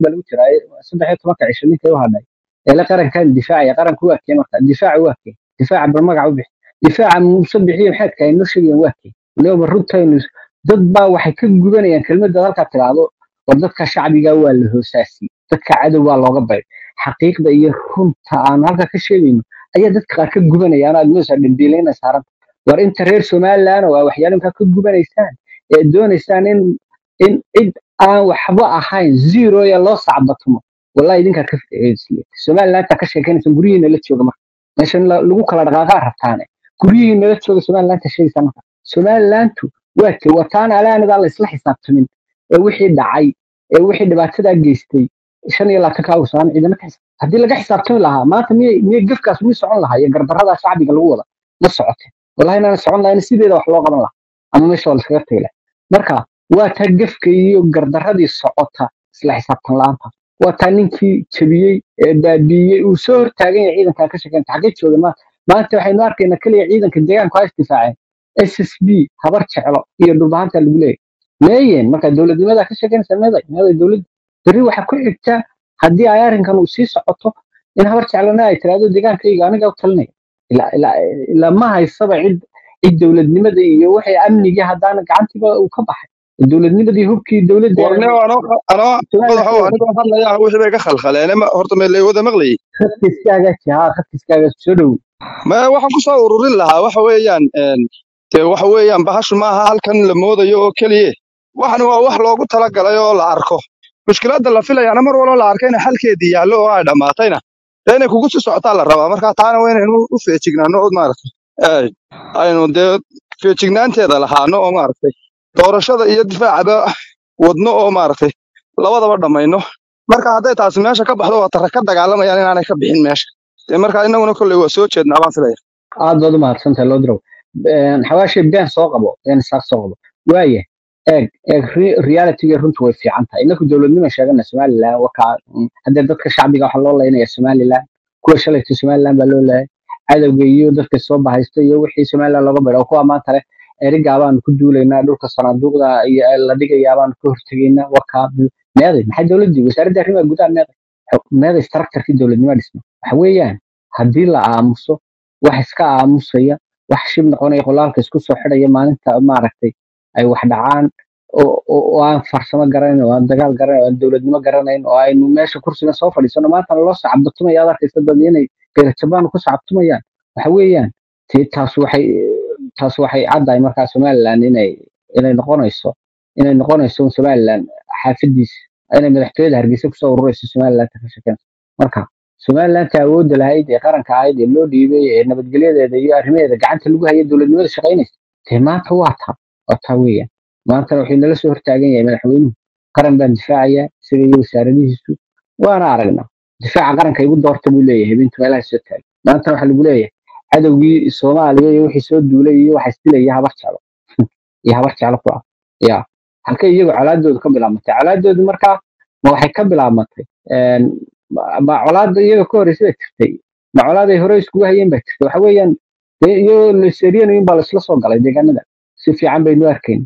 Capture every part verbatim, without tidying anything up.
بل وتراي صدق tobanka cisho ninkay u hadhay ee la qarankan difaaciya qaranku waa keen marka difaaci waa keen difaaca bar magac u bixi difaaca musabbixi maxay ka inoo sheegayaan waa keen leeyahay runtaynu dad baa waxay ka gubanayaan kelmadda halka tiraado war dadka shacbiga waa la hoosaasi dadka cadow waa looga bay xaqiiqda iyo runta aan halka ka sheegayno ayaa dadka qaar ka gubanayaan aad meesha dambiilayna saaran war inta reer Soomaaliland waa waxyaalo ka gubanaysaan ee doonaysaan in in cid aan waxba ahayn zero ya loo sacbatumo wallahi idinka ka fiirsiyay Soomaaliland ka sheekanaysan guriyiina la jooga marka meeshan lagu kala dhaqaaqa rabtaane guriyiina la jooga Soomaaliland ka sheegaysan marka Soomaaliland waa ka wataan alaanada la isla xisaabtamin ee wixii dhacay ee wixii dhibaatada geystay shan iyo labaatan ka usaan ciidana ka hadii laga xisaabtami lahaa maanta miyay miyay gafkaas mi socon lahaa iyo gardarrada shacbiga lagu wada ma socotay wallahi inaan socon lahayn sideeda wax loo qaban lahaa ama meesha la iskaga tagay marka waa ta gafka iyo gardarradii socota isla xisaabtan laanta waa ta ninkii jabiyay ee baabiyay uu soo hortaagan yahay ciidanka ka shaqeynta xagee jooga ma maanta waxaynu arkaynaa kaliya ciidanka deegaanka ay istifaaceen S S B habar jeclo iyo dhubaanta lagu leeyahay meeyeen marka dawladnimada ka shaqeynaysa meeday meeday dawlad bari waxa ku xigta hadii ay arrinkan uu sii socoto in habar jeclana ay tiraado deegaankayga aniga u talinay ila ila ila ma haysaba cid cid dawladnimada iyo wixii amniga hadana gacantiba uu ka baxay dawladnimadii hubkii dawladda warne ano ano madaxo aniga hadlaya wixii bay ka khalkhaleen ma horta meel wada maqlay khadkiiskaaga jaa khadkiiskaaga soo dhow ma waxaan ku soo ururin lahaa waxa weeyaan een te waxa weeyaan bahashu maaha halkan la moodayo oo kaliye waxan waa wax loogu tala galay oo la arko mushkiladda la filayana mar walba la arkayna halkeedii yaalo oo ay dhamaatayna inay kugu soo socotaa la rabaa marka taana waa inaynu u feejignaano oo maaragtay ee aynu dee feejignaanteeda lahaano oo maaragtay doorashada iyo difaacada wadno oo maaragtay labadaba dhamayno marka hadday taasi meesha ka baxdo waa tar ka dagaalamayaan inaanay ka bixin meesha ee marka inaguna kulli waa soo jeednaa baan filaya aad baad u mahadsantahay loo diro xawaashi been soo qabo been saar soo qabo waaye eeg eeg reality-ga runtu way fiican tahay inaku dawladnimo sheegana Soomaaliland waxa hadda dadka shacbiga waxa loo leeyahay Soomaaliland kuwa shalayta Soomaaliland baa loo leeyahay cadawga iyo dadka soo bahaysto iyo wixii Soomaaliland laga baro kuwa maanta leh eriga baan ku duuleynaa dhulka sanaaduuqda iyo la dhigayaa baan ku hortageynaa waka meeday maxay dawladdu wasaaradda arrimaha gudaha meeday meeday structure-ki dawladnimo dhismo waxa weeyaan hadii la aamuso wax iska aamusaya wax shib noqonaya qolaalka isku soo xidhaya maalinta maaragtay ay wax dhacaan oo oo aan farsamo garanayn oo aan dagaal garanayn oo dawladnimo garanayn oo aynu meesha kursiga soo fadhiisano maanta loo sacabtumaya adarkaysa dad inay beerjabaan ku sacabtumayaan waxa weeyaan taas waxay taas waxay caddahay markaa Soomaaliland inay inay noqonayso inay noqonayso Soomaaliland xaafadiis inay madaxtooyada Hargeysa ku soo ururayso Soomaaliland ka shaqeyn marka Soomaaliland awood lahayd ee qaranka ahayd ee loo dhiibay ee nabadgelyadeeda iyo arrimaheeda gacanta lagu hayay dawladnimada shaqeynaysa maanta waa taa waa taa weeyaan maanta waxay nala soo hortaagan yahay madaxweynuhu qaran baan difaacaya sida iyo wasaaradihiisu waana aragnaa difaaca qaranka igu doorta buu leeyahay inta meelaha soo taagay maanta waxa lagu leeyahay cadawgii Soomaaliya iyo wixii soo duulay iyo waxa istilay habar jeclo iyo habar jeclo ku ah ya halka iyagu calaadooda ka bilaabmatay calaadooda markaa ma waxay ka bilaabmatay een ma calaad iyaga ka horeysay jirtay ma calaad ay hore isku hayeen ba jirtay waxa weeyaan iyo la seeriyeen in baa la isla soo galay deegaanada si fiican bay noo arkeen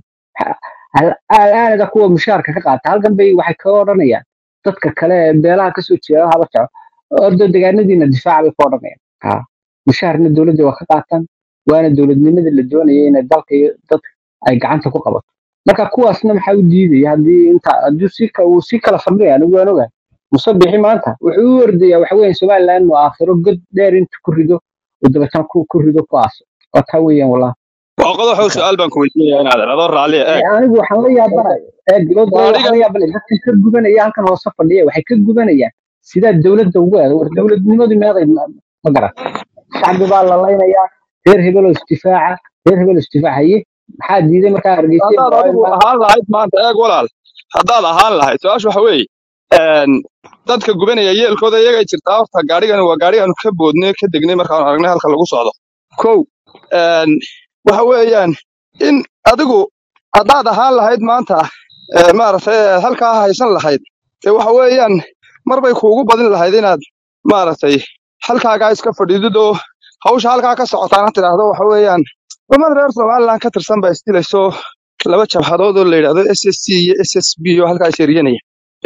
alaanada kuwa mushaarka ka qaata halkan bay waxay ka oranayaan dadka kale beelaha ka soo jeeda habar jeclo ordo deegaanadiina difaac bay ka oranayaan ha mushaarna dawladda waa ka qaataan waana dawladnimada la doonayay in dalka iyo dadka ay gacanta ku qabato marka kuwaasna maxaa u diiday hadii inta hadii si ka uu si kala fadhiyo anigu waan ogahay musabbixi maanta wuxuu u ordayaa waxa weeyaan Soomaaliland oo aakhiro god dheer inta ku rido oo dabatan ku ku rido kuwaas oo taa weeyaan walaa وقضوا حوش سؤال بنكم يسميه أنا هذا أدور عليه إيه anigu waxaan la yaabanahay ee gabadha waxaan la وأنا yaabanahay dadka ka gubanaya halkan hoos fadhiya waxay ka gubanayaan sida dawladda ugu aad war dawladnimadu meeday ma garan shacbi baa la leynayaa reer hebel oo istifaaca reer hebel istifaacaye maxaa diiday markaa hargeysa هذا أدور أهان لهاي ما أنت إيه ولا هذا أهان لهاي سؤال شو حوي إن dadka gubanaya yeelkooda iyaga jirtaa horta gaarigan waa gaarigan ka boodnay ka degnay markaan aragnay halka lagu socdo kow een waxa weeyaan in adigu hadaad ahaan lahayd maanta ee maaragtay halka haysan lahayd ee waxa weeyaan marbay kuugu badin lahayd inaad maaragtay halkaaga iska fadhiido hawsha halka ka socotaana tiraahdo waxa weeyaan umad reer Soomaaliland ka tirsan baa istilayso laba jabhadood oo la yiraahdo S S C iyo S S B oo halka ay shiriyeenaya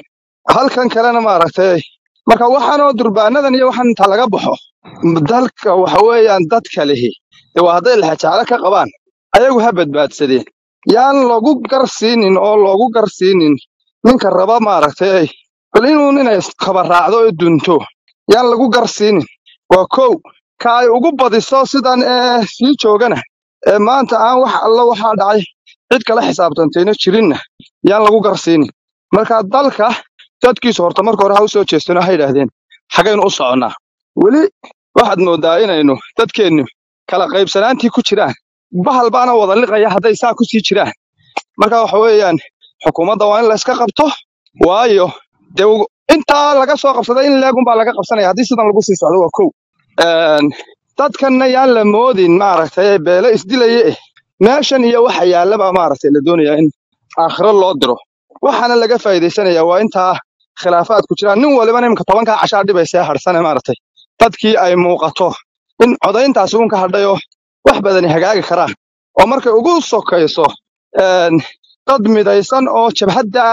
halkan kalena maaragtay marka waxaanoo durbaanadan iyo waxaan inta laga baxo dalka waxa weeyaan dadka lihi ee waa hadday lahajaalo ka qabaan ayagu ha badbaadsadeen yaan lagu garsiinin oo loogu garsiinin ninka raba maaragtay bal inuu inay khabaraacdo oo dunto yaan lagu garsiinin waa kow ka ay ugu badiso sidan ee sii joogana ee maanta aan wax alla waxaa dhacay cid kala xisaabtantayna jirinna yaan lagu garsiinin marka dalka dadkiisu horta marka hore ha u soo jeestano ha yidhaahdeen xagaynu u soconnaa weli waxaad moodaa inaynu dadkeennu kala qaybsanaantii ku jiraan bahal baana wada liqaya hadday saa ku sii jiraan marka waxa weeyaan xukuumadda waa in la iska qabto waayo dee ugu- intaa laga soo qabsaday in leegun baa laga qabsanaya haddii sidan lagu sii socdo waa kow Een, dadkanna yaan la moodin maaragtay beele isdilaya eh meeshan iyo waxa yaallaba maaragtay la doonayaa in aakhiro loo diro waxaana laga faa'iidaysanayaa waa intaa khilaafaad ku jiraan nin walibana imika tobankaa cashaa dhibaysa harsane maaragtay dadkii ay muuqato in codayntaasi uun ka hadhayoo wax badani hagaagi karaan oo markay ugu sokayso een, dad midaysan oo jabhadda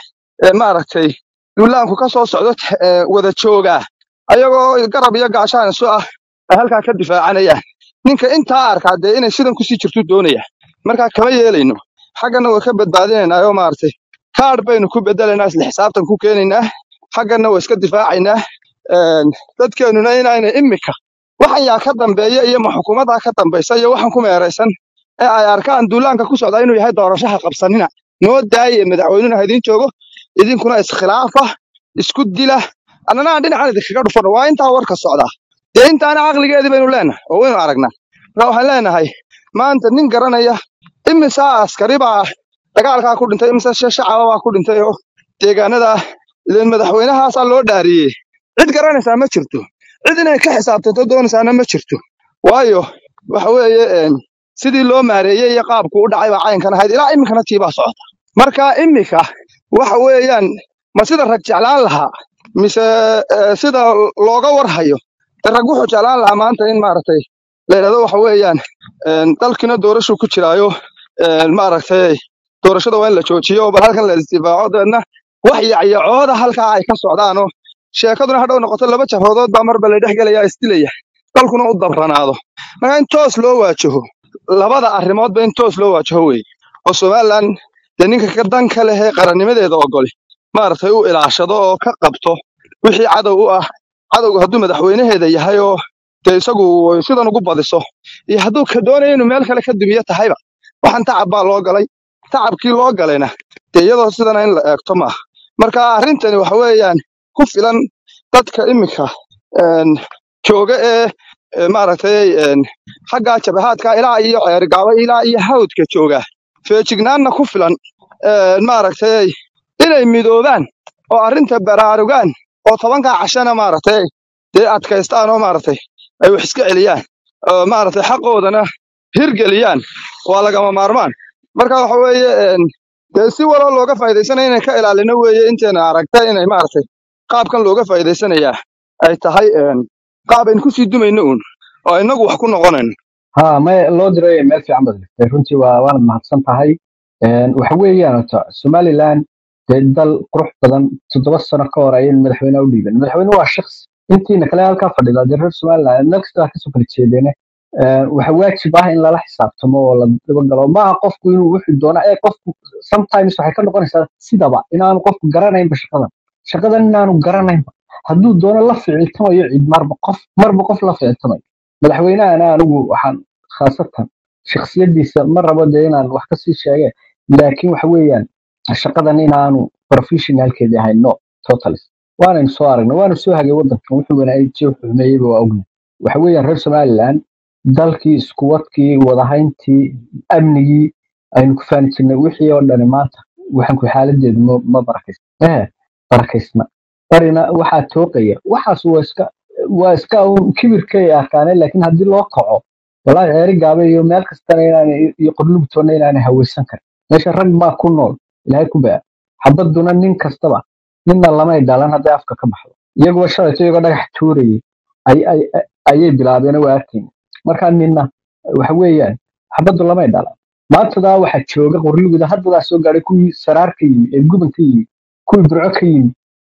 ee maaragtay duulaanku ka soo socdo ee, wada jooga ayagoo garab iyo gaashaan isu ah ay halkaa ka difaacanayaan ninka intaa arkaa dee inay sidan kusii jirtu doonaya markaa kama yeelayno xaggana waa ka badbaadinaynaa oo maaragtay kaadh baynu ku bedelaynaa isla xisaabtan ku keenaynaa xaggana waa iska difaacaynaa Een, dadkeennuna inayna imika waxan yaa ka dambeeya iyo ma xukuumaddaa ka dambaysa iyo waxan ku meeraysan ee ay arkaan duulaanka ku socda inuu yahay doorashaha qabsanina noo daaye madaxweynuhu ha idiin joogo idinkuna iskhilaafa isku dila annana aan dhinacan idinkaga dhufano waa intaa warka socdaa dee intaana caqligeedii baynu leenahay oo waynu aragnaa marka waxaan leenahay maanta nin garanaya imisaa askari baa dagaalkaa ku dhintay imise shacaba baa ku dhintay oo deegaanada ileen madaxweynahaasaa loo dhaariyey cid garanaysaa ma jirto cid inay ka xisaabtanto doonaysaana ma jirto waayo waxa weeye een, sidii loo maareeyey iyo qaabku u dhacay baa caynkan ahayd ilaa iminkana tii baa socota marka imika waxa weeyaan ma sida rag jeclaan lahaa mise eh, sida looga warhayo de rag wuxuu jeclaan lahaa maanta in maaragtay la yidhahdo waxa weeyaan een, dalkina doorashuu ku jiraayo een, maaragtay doorashada waa in la joojiyo bal halkan la isdifaaco dabeedna wax yacyacooda halkaa ay ka socdaanoo sheekaduna hadhow noqoto laba jabhadood baa marba la dhex gelaya isdilaya dalkuna u dabranaado marka in toos loo waajaho labada arrimoodba in toos loo waajaho weeye oo somalilan dee ninka ka danka leh ee qarannimadeeda ogoli maaragtay u ilaashado oo ka qabto wixii cadow u ah cadowga hadduu madaxweynaheeda yahay oo dee isagu sidan ugu badiso iyo hadduu ka doonayo inuu meel kale ka dumiyo tahayba waxaan tacab baa loo galay tacabkii loo galayna dee iyadoo sidana in la eegto maaha marka arrintani waxa weeyaan ku filan dadka imika een, jooga ee ee maaragtay een, xagga jabahaadka ilaa iyo ceerigaabo ilaa iyo hawdka jooga feejignaanna ku filan een, maaragtay inay midoobaan oo arrinta baraarugaan oo tobankaa cashana maaragtay dee adkaystaan oo maaragtay ay wax iska celiyaan oo maaragtay xaqoodana hirgeliyaan waa lagama maarmaan marka waxa weeye een, dee si waloo looga faa'iidaysanaya inay ka ilaalino weeye inteena aragta inay maaragtay qaabkan looga faa'iidaysanayaa ay tahay een, qaab aynu kusii dumayno uun oo inagu wax ku noqonayno ها ما لو دري مeel fiican baad dhigtay runtii waa waanad mahadsan tahay een waxa weeyaan horta Somaliland dee dal qurux badan toddoba sano ka hor ayay madaxweyne u dhiibeen madaxweyne waa shakhs intiina kale halka fadhida dee reer Somaliland nafta ka soo kala jeedeen ee waxa waajib ah in lala xisaabtamo oo la daba galo ma aha qofku inuu wuxuu doono ee qofku sometimes waxay ka noqonaysaa sidaba inaanu qofku garanayn shaqadan shaqadan inaanu garanayn hadduu doono la ficiltamayo cid marba qof marba qof la ficiltamayo madaxweynahana anigu waxaan khaasatan shakhsiyadiisa ma rabo dee inaan wax ka sii sheege laakiin waxa weeyaan shaqadan inaanu professionalkeedii ahayn no totally waanaynu soo aragnay waanu soo hagay wadankan wuxuu wanaajiyey wuxuu xumeeyeyba waa ognahay waxa weeyaan reer somaliland dalkii isku wadkii wadahayntii amnigii aynu ku faani jirnay wixii oo dhani maanta waxaan ku xaaladeedu ma ma barakaysna eh barakaysna barina waxaa tooqaya waxaas waa iska waa iska uun kibirkay arkaaneen laakiin haddii loo kaco walaahi ceeri gaabe iyo meel kastana inaan iyo qorlugtoona inaan hawaysan karin meesha rag baa ku nool ilaahay ku baa xabaduna nin kastaba ninna lamay dhalan hadday afka ka baxdo iyagoo shalayto iyagoo dhagax tuurayay ay ay ayay bilaabeen waa arkin marka ninna waxa weeyaan xabadu lamay dhalan maantada waxa jooga qorluguda hadda soo gaaray kuwii saraarka yimi ee gubanka yimi kuwii burco ka yimi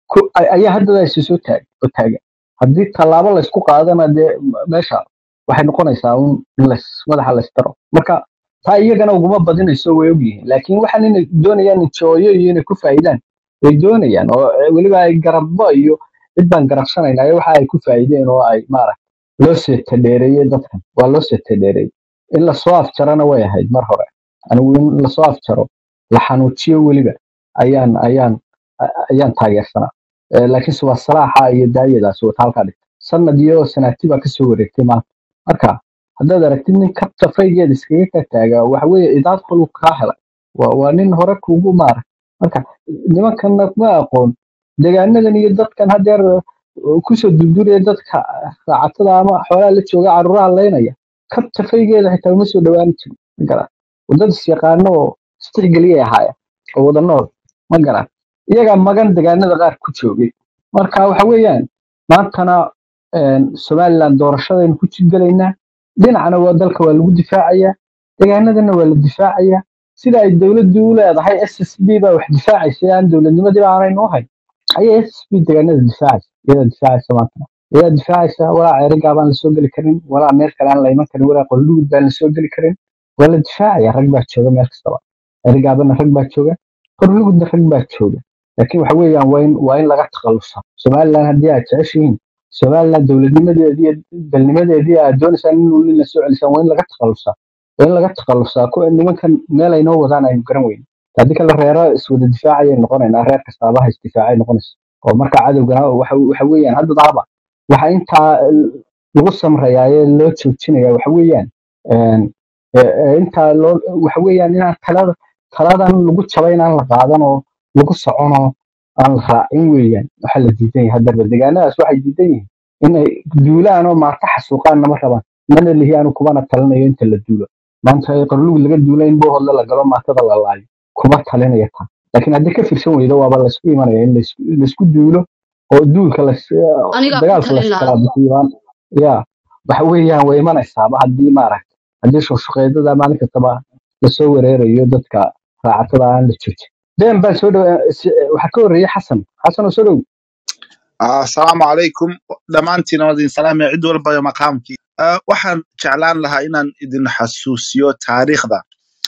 ku- ay- ayaa haddaba isu soo taag oo taagan haddii tallaabo laysku qaadana dee meesha waxay noqonaysaa un in lays madaxa laystaro marka taa iyagana uguma badinayso way ogyihiin laakiin waxaan inay doonayaan jooyo iyo inay ku faa'iidaan way doonayaan oo weliba ay garabbo iyo cid baan garabsanaynaa waxa ay ku faa'iideen oo ay maaragtay loo seetadheereeyey dadkan waa loo seetadheereeyey in lasoo afjarana way ahayd mar hore anigu in lasoo afjaro la xanuujiyo weliba ayaan ayaan ayaan taageersanaa Eh, laakiinse waa salaaxa iyo daayadaas wata halkaa dhigta sanad iyo sanaati baa kasoo wareegtay maanta marka haddaad aragtid nin kabta faygeeda iskaga ka taaga waxa weeye idaad qoluu kaa helay waa waa nin hore kuugu maara marka nimankan ma aqoon deegaanadan iyo dadkan hadeer uh, kusoo durduraya dadka raacatada ama xoolaha la jooga caruuraha laynaya kabta faygeeda xitaa uma soo dhawaan jirin ma garan wadad isyaqaano oo istixgeliyay ahaaya oo wada nool ma garan iyagaa magan deegaanada qaar ku joogay marka waxa weeyaan maantana een, somaliland doorashadaynu ku jidgalaynaa dhinacna waa dalka waa lagu difaacayaa deegaanadana waa la difaacayaa sida ay dowladdu u leedahay s s b baa wax difaacaysa aan dowladnimadiiba aanaynu u hayn ayay s s b deegaanada difaacaysa iyadaa difaacaysa maantana iyadaa difaacaysa walaa ceerigaa baan lasoo geli karin walaa meel kale aan la iman karin walaa qoldhugud baan lasoo geli karin waa la difaacaya rag baa jooga meel kastaba ceerigaabana rag baa jooga qoldhugudna rag baa jooga laakiin waxa weeyaan waa in waa in laga takhalusa somaliland haddii aad jeceshihiin somaliland dowladnimadeedii iyo dalnimadeedii aad doonaysaan in uu la soo celisaan waa in laga takhalusaa waa in laga takhalusaa kuwa nimankan meel ay noo wadaan aynu garan weyne haddii kale reero iswada difaacayay noqonaynaa reer kastaaba ha isdifaacay noqonaysa oo marka cadowgana waxa waxa weeyaan hadda daaba waxa intaa lagu samrayaa ee loo joojinaya waxa weeyaan een, ee- ee intaa loo waxa weeyaan inaan talada taladan lagu jabay inaan la qaadan oo lagu socono aan la raacin weeyaan waxa la diidan yahay haddaba deegaanadaas waxay diidan yihiin inay duulaan oo maarta xasuuqaan nama rabaan mana lihi aanu kumana talinayo inta la duulo maanta ay qarlug laga duulo in boohodla la galo maatada la laayo kuma talinaya taa laakiin haddii ka firsan weydo waaba laysku imanaya in laysku laysku duulo oo duulka las- anigaa ku dagaalka talin lahaa laskalaabixiyaan ya waxa weeyaan way imanaysaaba haddii maaragta haddii shuqshuqeedada maalin kastaba lasoo wereerayo dadka raacatada aan la joojin دائما بان سو waxaa ka horeeyay xasan xasan oo soo dhow Ah, asalaamu calaykum dhammaantiin waa idin salaamaya cid walba iyo maqaamkii. Ah, waxaan jeclaan lahaa inaan idin xasuusiyo taariikhda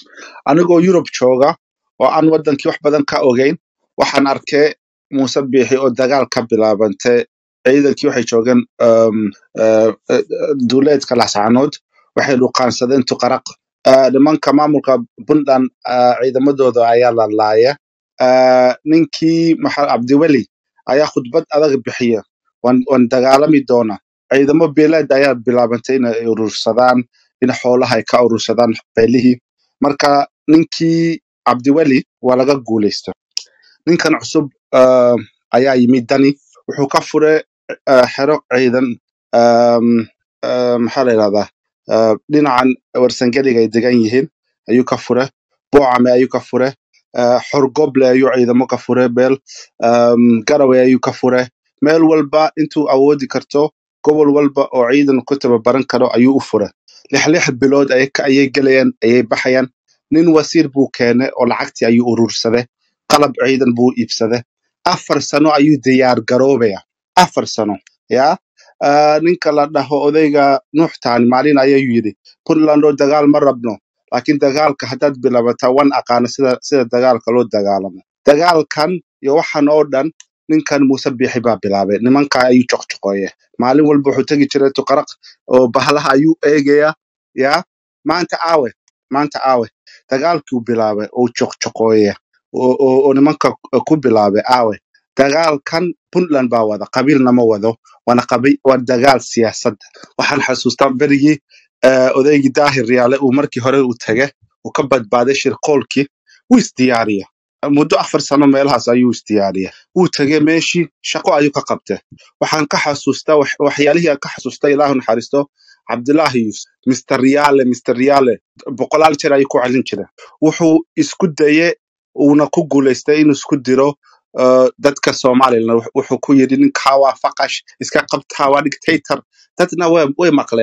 anigoo Yurub jooga oo aan wadankii wax badan ka ogeyn waxaan arkay Muuse Biixi oo dagaal ka bilaabantay ciidankii waxay joogeen um, uh, uh, duuleedka Laascaanood waxay dhuqaansadeen Tuqaraq. Ah, nimanka maamulka Puntland ah, ciidamadooda ayaa la laaya. Ah, ninkii maxaa Cabdiweli ayaa khudbad adag bixiya waan waan dagaalami doona ciidamo beeleed ayaa bilaabantay inay urursadaan in xoolaha ay ka urursadaan beelihii marka ninkii Cabdiweli waa laga guulaysta ninkan cusub ah, ayaa yimid dani wuxuu ka furay ah, xero ciidan um, ah, maxaa la yidhahdaa ah, dhinacan warsangeliga ay degan yihiin ayuu ka furay boocame ayuu ka furay ah, xorgoble ayuu ciidamo ka furay beel um, garowe ayuu ka furay meel walba intuu awoodi karto gobol walba oo ciidan ku tababaran karo ayuu u furay lix lix bilood ayay ka- ayay gelayaan ayay baxayaan nin wasiir buu keenay oo lacagtii ayuu urursaday qalab ciidan buu iibsaday afar sano ayuu diyaar garoobaya afar sano ya Ah, ninka la dhaho odayga nuux taani maalin ayuu yidhi puntland oo dagaal ma rabno laakiin dagaalka haddaad bilaabataa wan aqaano sida sida dagaalka loo dagaalamo dagaalkan iyo waxan oo dhan ninkan Muuse Biixi baa bilaabay nimanka ayuu joqjoqooye maalin walba wuxuu tegi jiray Tuqaraq oo bahalaha ayuu eegaya ya maanta aawe maanta aawe dagaalkii uu bilaabay oo joqjoqooye oo oo oo nimanka ku bilaabay aawe dagaalkan Puntland baa wada qabiilna ma wado wana qabi waa dagaal siyaasad waxaan xasuustaa berigii eh, odaygii daahir riyaale uu markii hore u tagay uu ka badbaaday shirqoolkii wuu isdiyaariya muddo afar sano meelahaas ayuu isdiyaariya wuu tagay meeshii shaqo ayuu ka qabtay waxaan ka xasuustaa wax- waxyaalihii aan ka xasuustaa ilaahu naxariisto cabdilaahi yuusuf mister riyaale mister riyaale boqolaal jeer ayuu ku celin jiray wuxuu isku dayay uuna ku guulaystay inuu isku diro uh, dadka Somaliland wuxuu wuxuu ku yidhi ninkaa waa faqash iska qabtaa waa dictator dadna way way maqleen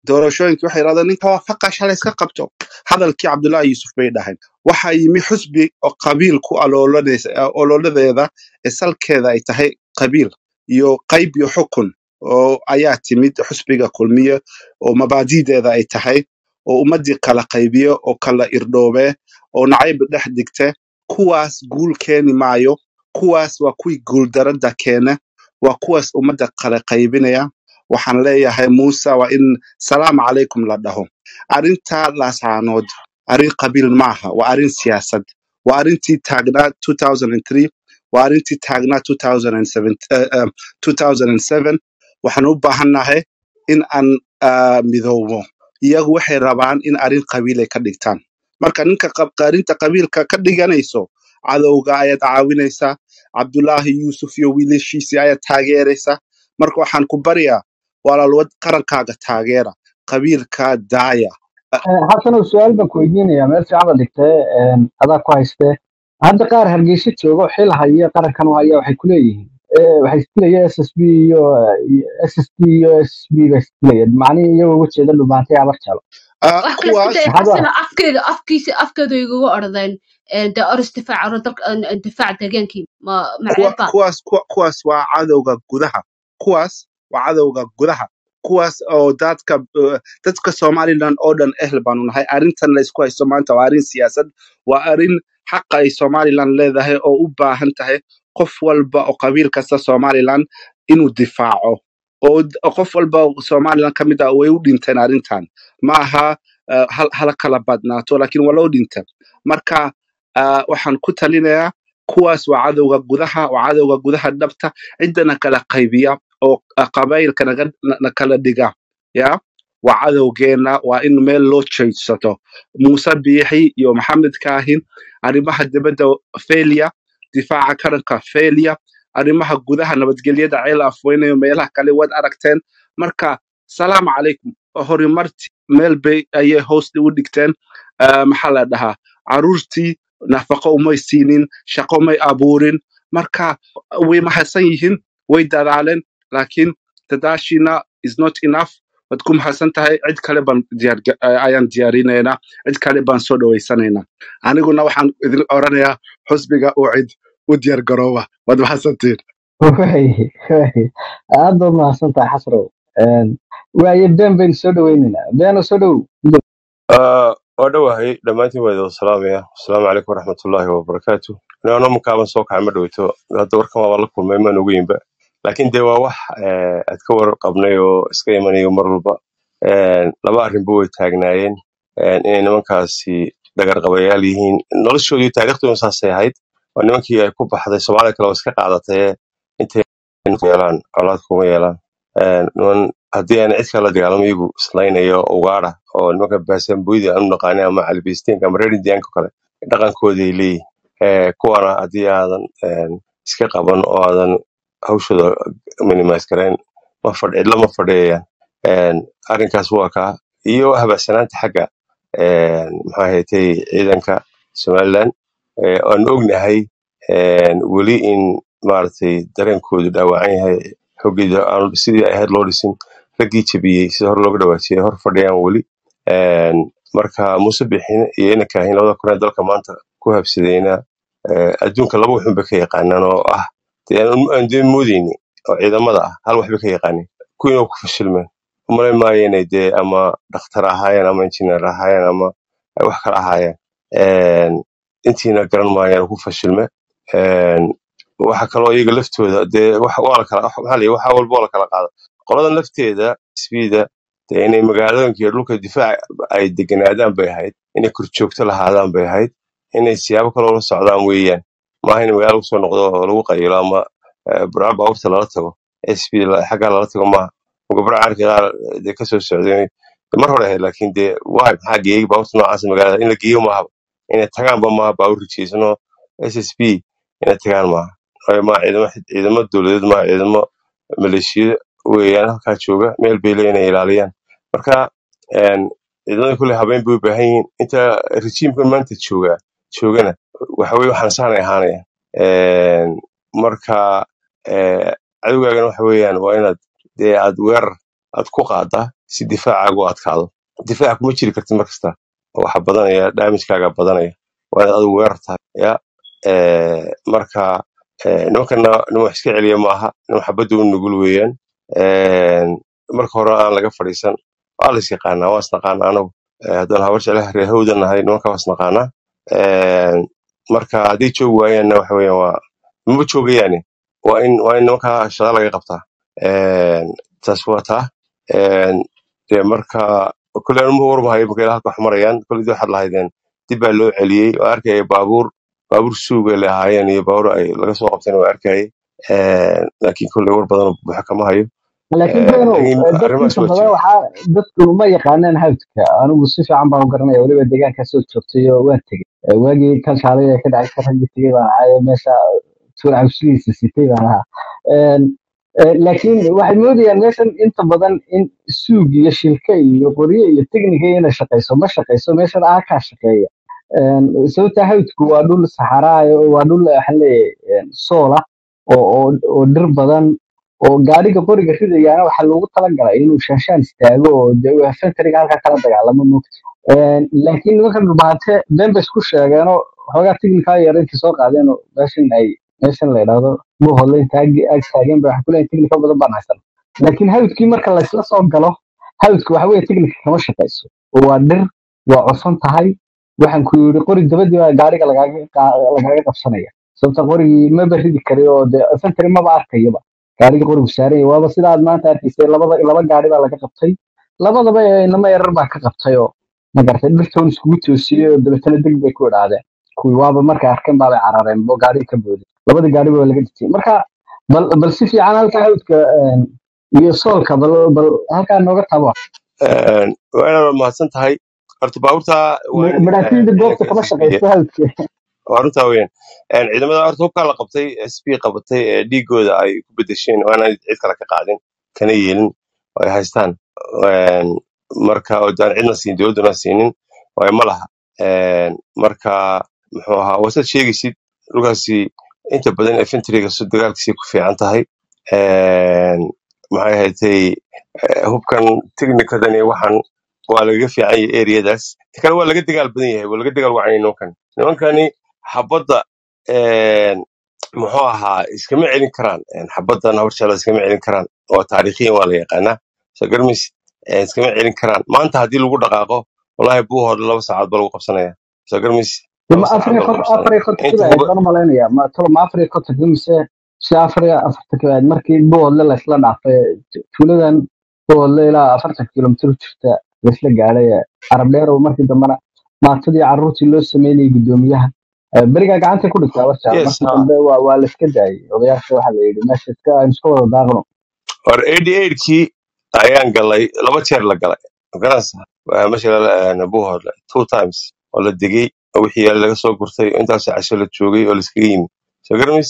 doorashooyinkii waxay yidhahdeen ninka waa faqash hala iska qabto hadalkii cabdullaahi yuusuf bay dhahayn waxaa yimi xusbi oo qabiil ku alooladeesa ololadeeda ee salkeeda ay tahay qabiil iyo qayb iyo xukun oo ayaa timid xusbiga kulmiye oo mabaadideeda ay tahay oo ummadii kala qaybiye oo kala irdhoobe oo nacayb dhex digte kuwaas guul keeni maayo kuwaas waa kuwii guul darada keena waa kuwaas ummadda kala qaybinaya waxaan leeyahay Muuse waa in salaam calaykum la dhaho arinta laasaanood arin qabiil maaha waa arin siyaasad waa arintii taagnaa two thousand three waa arintii taagnaa two thousand seven uh, um, two thousand seven waxaan u baahannahay in aan uh, midoobo iyagu waxay rabaan in arin qabiil ay ka dhigtaan marka ninka qarinta qabiilka ka dhiganayso cadowga ayaad caawinaysaa cabdullaahi yuusuf iyo wiilashiisii ayaad taageeraysaa marka waxaan ku bariyaa walaalwad qarankaaga taageera qabiilka daaya حسن السؤال بكويدين يا ميرسي عمل دكتور هذا كويس ده هذا قار هرجيش تشوفه حيل هي قار كانوا هي وحي كليه وحي كليه اس اس بي اس اس تي اس بي بس كليه معني يو وجه ده اللي بعتيه عبر شلون kuwaas حسن أفكار أفكيس أفكار يجوا أرضين ده أرستفاع أرضك انتفاع دجانكي ما معرفة kuwaas kuwaas waa cadowga gudaha kuwaas waa cadowga gudaha kuwaas oo dadka dadka Somaliland oo dhan ehl baan u nahay arintan la isku haysto maanta waa arin siyaasad waa arin xaq ay Somaliland leedahay oo u baahan tahay qof walba oo qabiil kasta Somaliland inuu difaaco oo qof walba oo Somaliland kamid ah way u dhinteen arintan maaha hal kala badnaato laakiin waa loo dhinteen marka waxaan ku talinayaa kuwaas waa cadowga gudaha waa cadowga gudaha dhabta cidana kala qaybiya oo qabaylka na kala dhiga ya waa cadowgeena waa in meel loo jeedsato Muuse Biixi iyo Maxamed Kaahin arrimaha dibadda failure difaaca qaranka failure arrimaha gudaha nabadgelyada ceel afweynayo meelaha kale wad aragteen marka salaam calaykum horimarti meel bay ayay hoos u dhigteen maxaa la dhahaa caruurtii nafaqo umay siinin shaqo may abuurin marka way mahadsan yihiin way dadaaleen laakiin tadaashina is not enough wad ku mahadsan tahay cid kale baan diyaar ayaan diyaarinaynaa cid kale baan soo dhaweysanaynaa aniguna waxaan idin oranayaa xusbiga oo cid u diyaar garooba wad mahadsantiin وهي وهي هذا ما صنت حصره وهي بدين بين سودويننا بين سودو ودوهي دمانتي ويدو السلام يا السلام عليكم ورحمة الله وبركاته أنا مكابن سوق عمل ويتو هذا وركم والله كل ما نقولين بقى لكن دوا وح أتكور قبنيو إسكيمانيو مرلبا لما أرين بوي تاجناين إن ما كاسي دقر قبياليهين نلشوا دي تاريخ مسا سيهايد وإنما كي يكون بحد السؤال كلا وسك قاعدته أنت أنت يلان أولادكم يلان نون هدي أنا إذا كلا دقالهم يجوا سلاين يو وقارة أو نوك بسم بويدي أنا نقاني مع البيستين كمرير ديانكو كلا دقن كودي لي كوانا هدي هذا إسكا قبن أو هذا hawshooda minimize kareen ma fadhi lama fadhiyaan een arrinkaas waa ka iyo habaasanaanta xagga een maxaa haytay ciidanka Somaliland ee aan ognahay een wali in maartay dareenkoodu dhaawacan yahay xogida aan sidii ay had loo dhisin ragii jabiyay si hor looga dhawaajiyay hor fadhiyaan wali een marka Muuse Biixi iyo in kaahin labada kuna dalka maanta ku habsadayna adduunka laba wuxuu ka yaqaanaan oo ah aan dee moodayni oo ciidamada ah hal waxba ka yaqaanin kuwii ku fashilmeen umay maayeen de ama dhakhtar ahaayeen ama engineer ahaayeen ama wax kala ahaayeen een intiina garan maayeen ku fashilmeen een waxa kale oo iyaga laftooda de wax wala kala waxa la waxa walba wala kala qaado qoladan lafteeda isbiida de inay magaalooyinka dhulka difaac ay deganaadaan bay ahayd inay kurjoogto lahaadaan bay ahayd inay siyaabo kale oo socdaan weeyaan ما هي مجال وصل نقطة لو قيلا ما برعب أو ثلاثة إس بي حاجة ثلاثة ما وقبل عارف قال ده كسر السعودية مرة هي لكن ده واحد حاجة يجي بوصل نوع مجال إن الجيو ما إن تكان بما باور شيء إنه إس إس بي إن تكان ما ما إذا ما إذا ما الدولة ما إذا ما ماليشيا ويانا كاتشوجا ميل بيلين إيرانيان مركا إن إذا كل هبين بيبهين أنت رجيم كل ما أنت تشوجا شوجنا وحوي وحنسان يهاني marka ee cadawgaagan waxa weeyaan waa inaad de aad weer aad ku qaada si difaacaagu u adkaado difaaca kuma jiri kartid mar kasta waxa badanaya damagekaaga badanaya waa inaad adigu weerar tahay ya ee marka ee nimankana nima wax iska celiya maaha nima xabadda u nugul weeyaan ee marka hore aan laga fadhiisan waa la is yaqaanaa waa isnaqaanaa anagu ee haddaan habar jeclaha reer hawdan nahay nimanka waa isnaqaanaa ee marka haddii joogi waayaanna waxa weeyaan waa maba joogayaane waa in waa in nimanka shaqo laga qabtaa ee taas waa taa ee dee marka kule anuma warmahayo markay halka wax marayaan kulli waxaad lahaydeen dib baa loo celiyey oo arkaya baabuur baabuur suuga ay lahaayeen iyo baabuur ay laga soo qabteen oo arkayay ee laakiin kulle war badan oo buuxa kama hayo laakiin ee beenow laakiin dadka arrimahaas inta waa badan jira waxaa dadku ma yaqaanaan hawdka anigu si fiican baan u garanaya weliba deegaanka soo joogtay oo waan tegey Ee, waagii kan shaalay ee ka dhacay ka raggi tegey baan ahay meesha tuur cabsigiisa sitay baan ahaa Een, ee, laakiin waxay moodayaan meeshan inta badan in suug iyo shilka iyo qoryo iyo teknika inay shaqayso ma shaqayso meeshan aa kaa shaqeeya Een, sababta hawdku waa dhul saxaraa waa dhul waxaan leeyahay soola oo oo oo dhir badan oo gaariga qoriga ridayaana waxaa loogu talagalay inuu shaashaan istaago oo dee uu infantryga halkaa kala dagaalamo moogta Een, laakiin nimankan dhulbaate been bay isku sheegeenoo xoogaa tiknikaa yar intii soo qaadeen oo meeshan ay meeshan la yidhaahdo buuhoodle inta ag ag taageen ba waxay kuleeyihin tiknika badan baan haysan laakiin hawdkii marka laysla soo galo hawdku waxa weeye tiknika kama shaqayso oo waa dhir waa cufan tahay waxaan ku yidhi qori dabadii baa gaariga lagaaga qaa- lagaaga qabsanaya sababta qorigii maba ridi kari oo dee infantry maba arkayaba gaariga qorigu saaran yahay waaba sidaad maanta arkaysay labada laba gaari baa laga qabtay labadaba ee inama yarar baa ka qabtay oo ma garatay dhirtoon iskugu toosiyey oo dabeetana deg bay ku idhaahdeen kuwii waaba markay arkeen baabay carareen oo gaariga ka booday labada gaari baa laga dhigtay marka bal bal si fiican halka hawdka een, iyo soolka bal bal halkaa nooga tabo ee waa inaad mahadsan tahay horta baabuurta waa in madhaatiinda ee, goobta ciidanka kama la siiya shaqayso hawdka waa runtaa weeyaan een ciidamada horta hubkaa la qabtay s p qabatay ee dhiigooda ay ku bedesheen waa inaan cid kale ka qaadin kana yeelin oo ay haystaan een marka oo daan cidna siin dowladuna siinin waayo ma laha een marka muxuu ahaa wasaad sheegaysid dhulkaasi inta badan infantryga su dagaalkiisay ku fiican tahay een maxay ahaydtay eh, hubkan technicadan iyo waxan waa lagaga fiican yahay areadaas ta kale waa laga dagaal badan yahay waa laga dagaal wacan yahay nimankan nimankani xabadda een muxuu ahaa iskama celin karaan een xabaddan hawshaala iskama celin karaan oo taariikhiyan waa la yaqaanaa soo garmis iskama celin karaan maanta haddii lagu dhaqaaqo wallahi buuhood laba saacaod ba lagu qabsanaya soo garmis de laba ma saacaod afar ba iyo lagu kont- afar iyo qabsanaya kontonkii inta baa ahayd huba baan u malaynayaa ma tolo ma afar iyo kontonkii mise si afar iyo afartankii baa ahayd markii buuhoodle laysla dhaafay tu- tuuladan buuhoodle ilaa afartan kilomitir u jirta laysla gaadhay ee carab dheer oo markii dambena maatadii carruurtii loo sameynayay guddoomiyaha Ee, berigaa gacantay ku dhigtaa warja yes markii ha dambe waa waa la iska daayay odayaasha waxaa la yidhi meesha iska aynu iska wada daaqno or eighty-eight kii ayaan galay laba jeer la galay garanaysa Waa meesha la buuhoodle two times oo la degay oo wixii yaala laga soo gurtay oo intaas casho la joogay oo la iskaga yimi soo garmis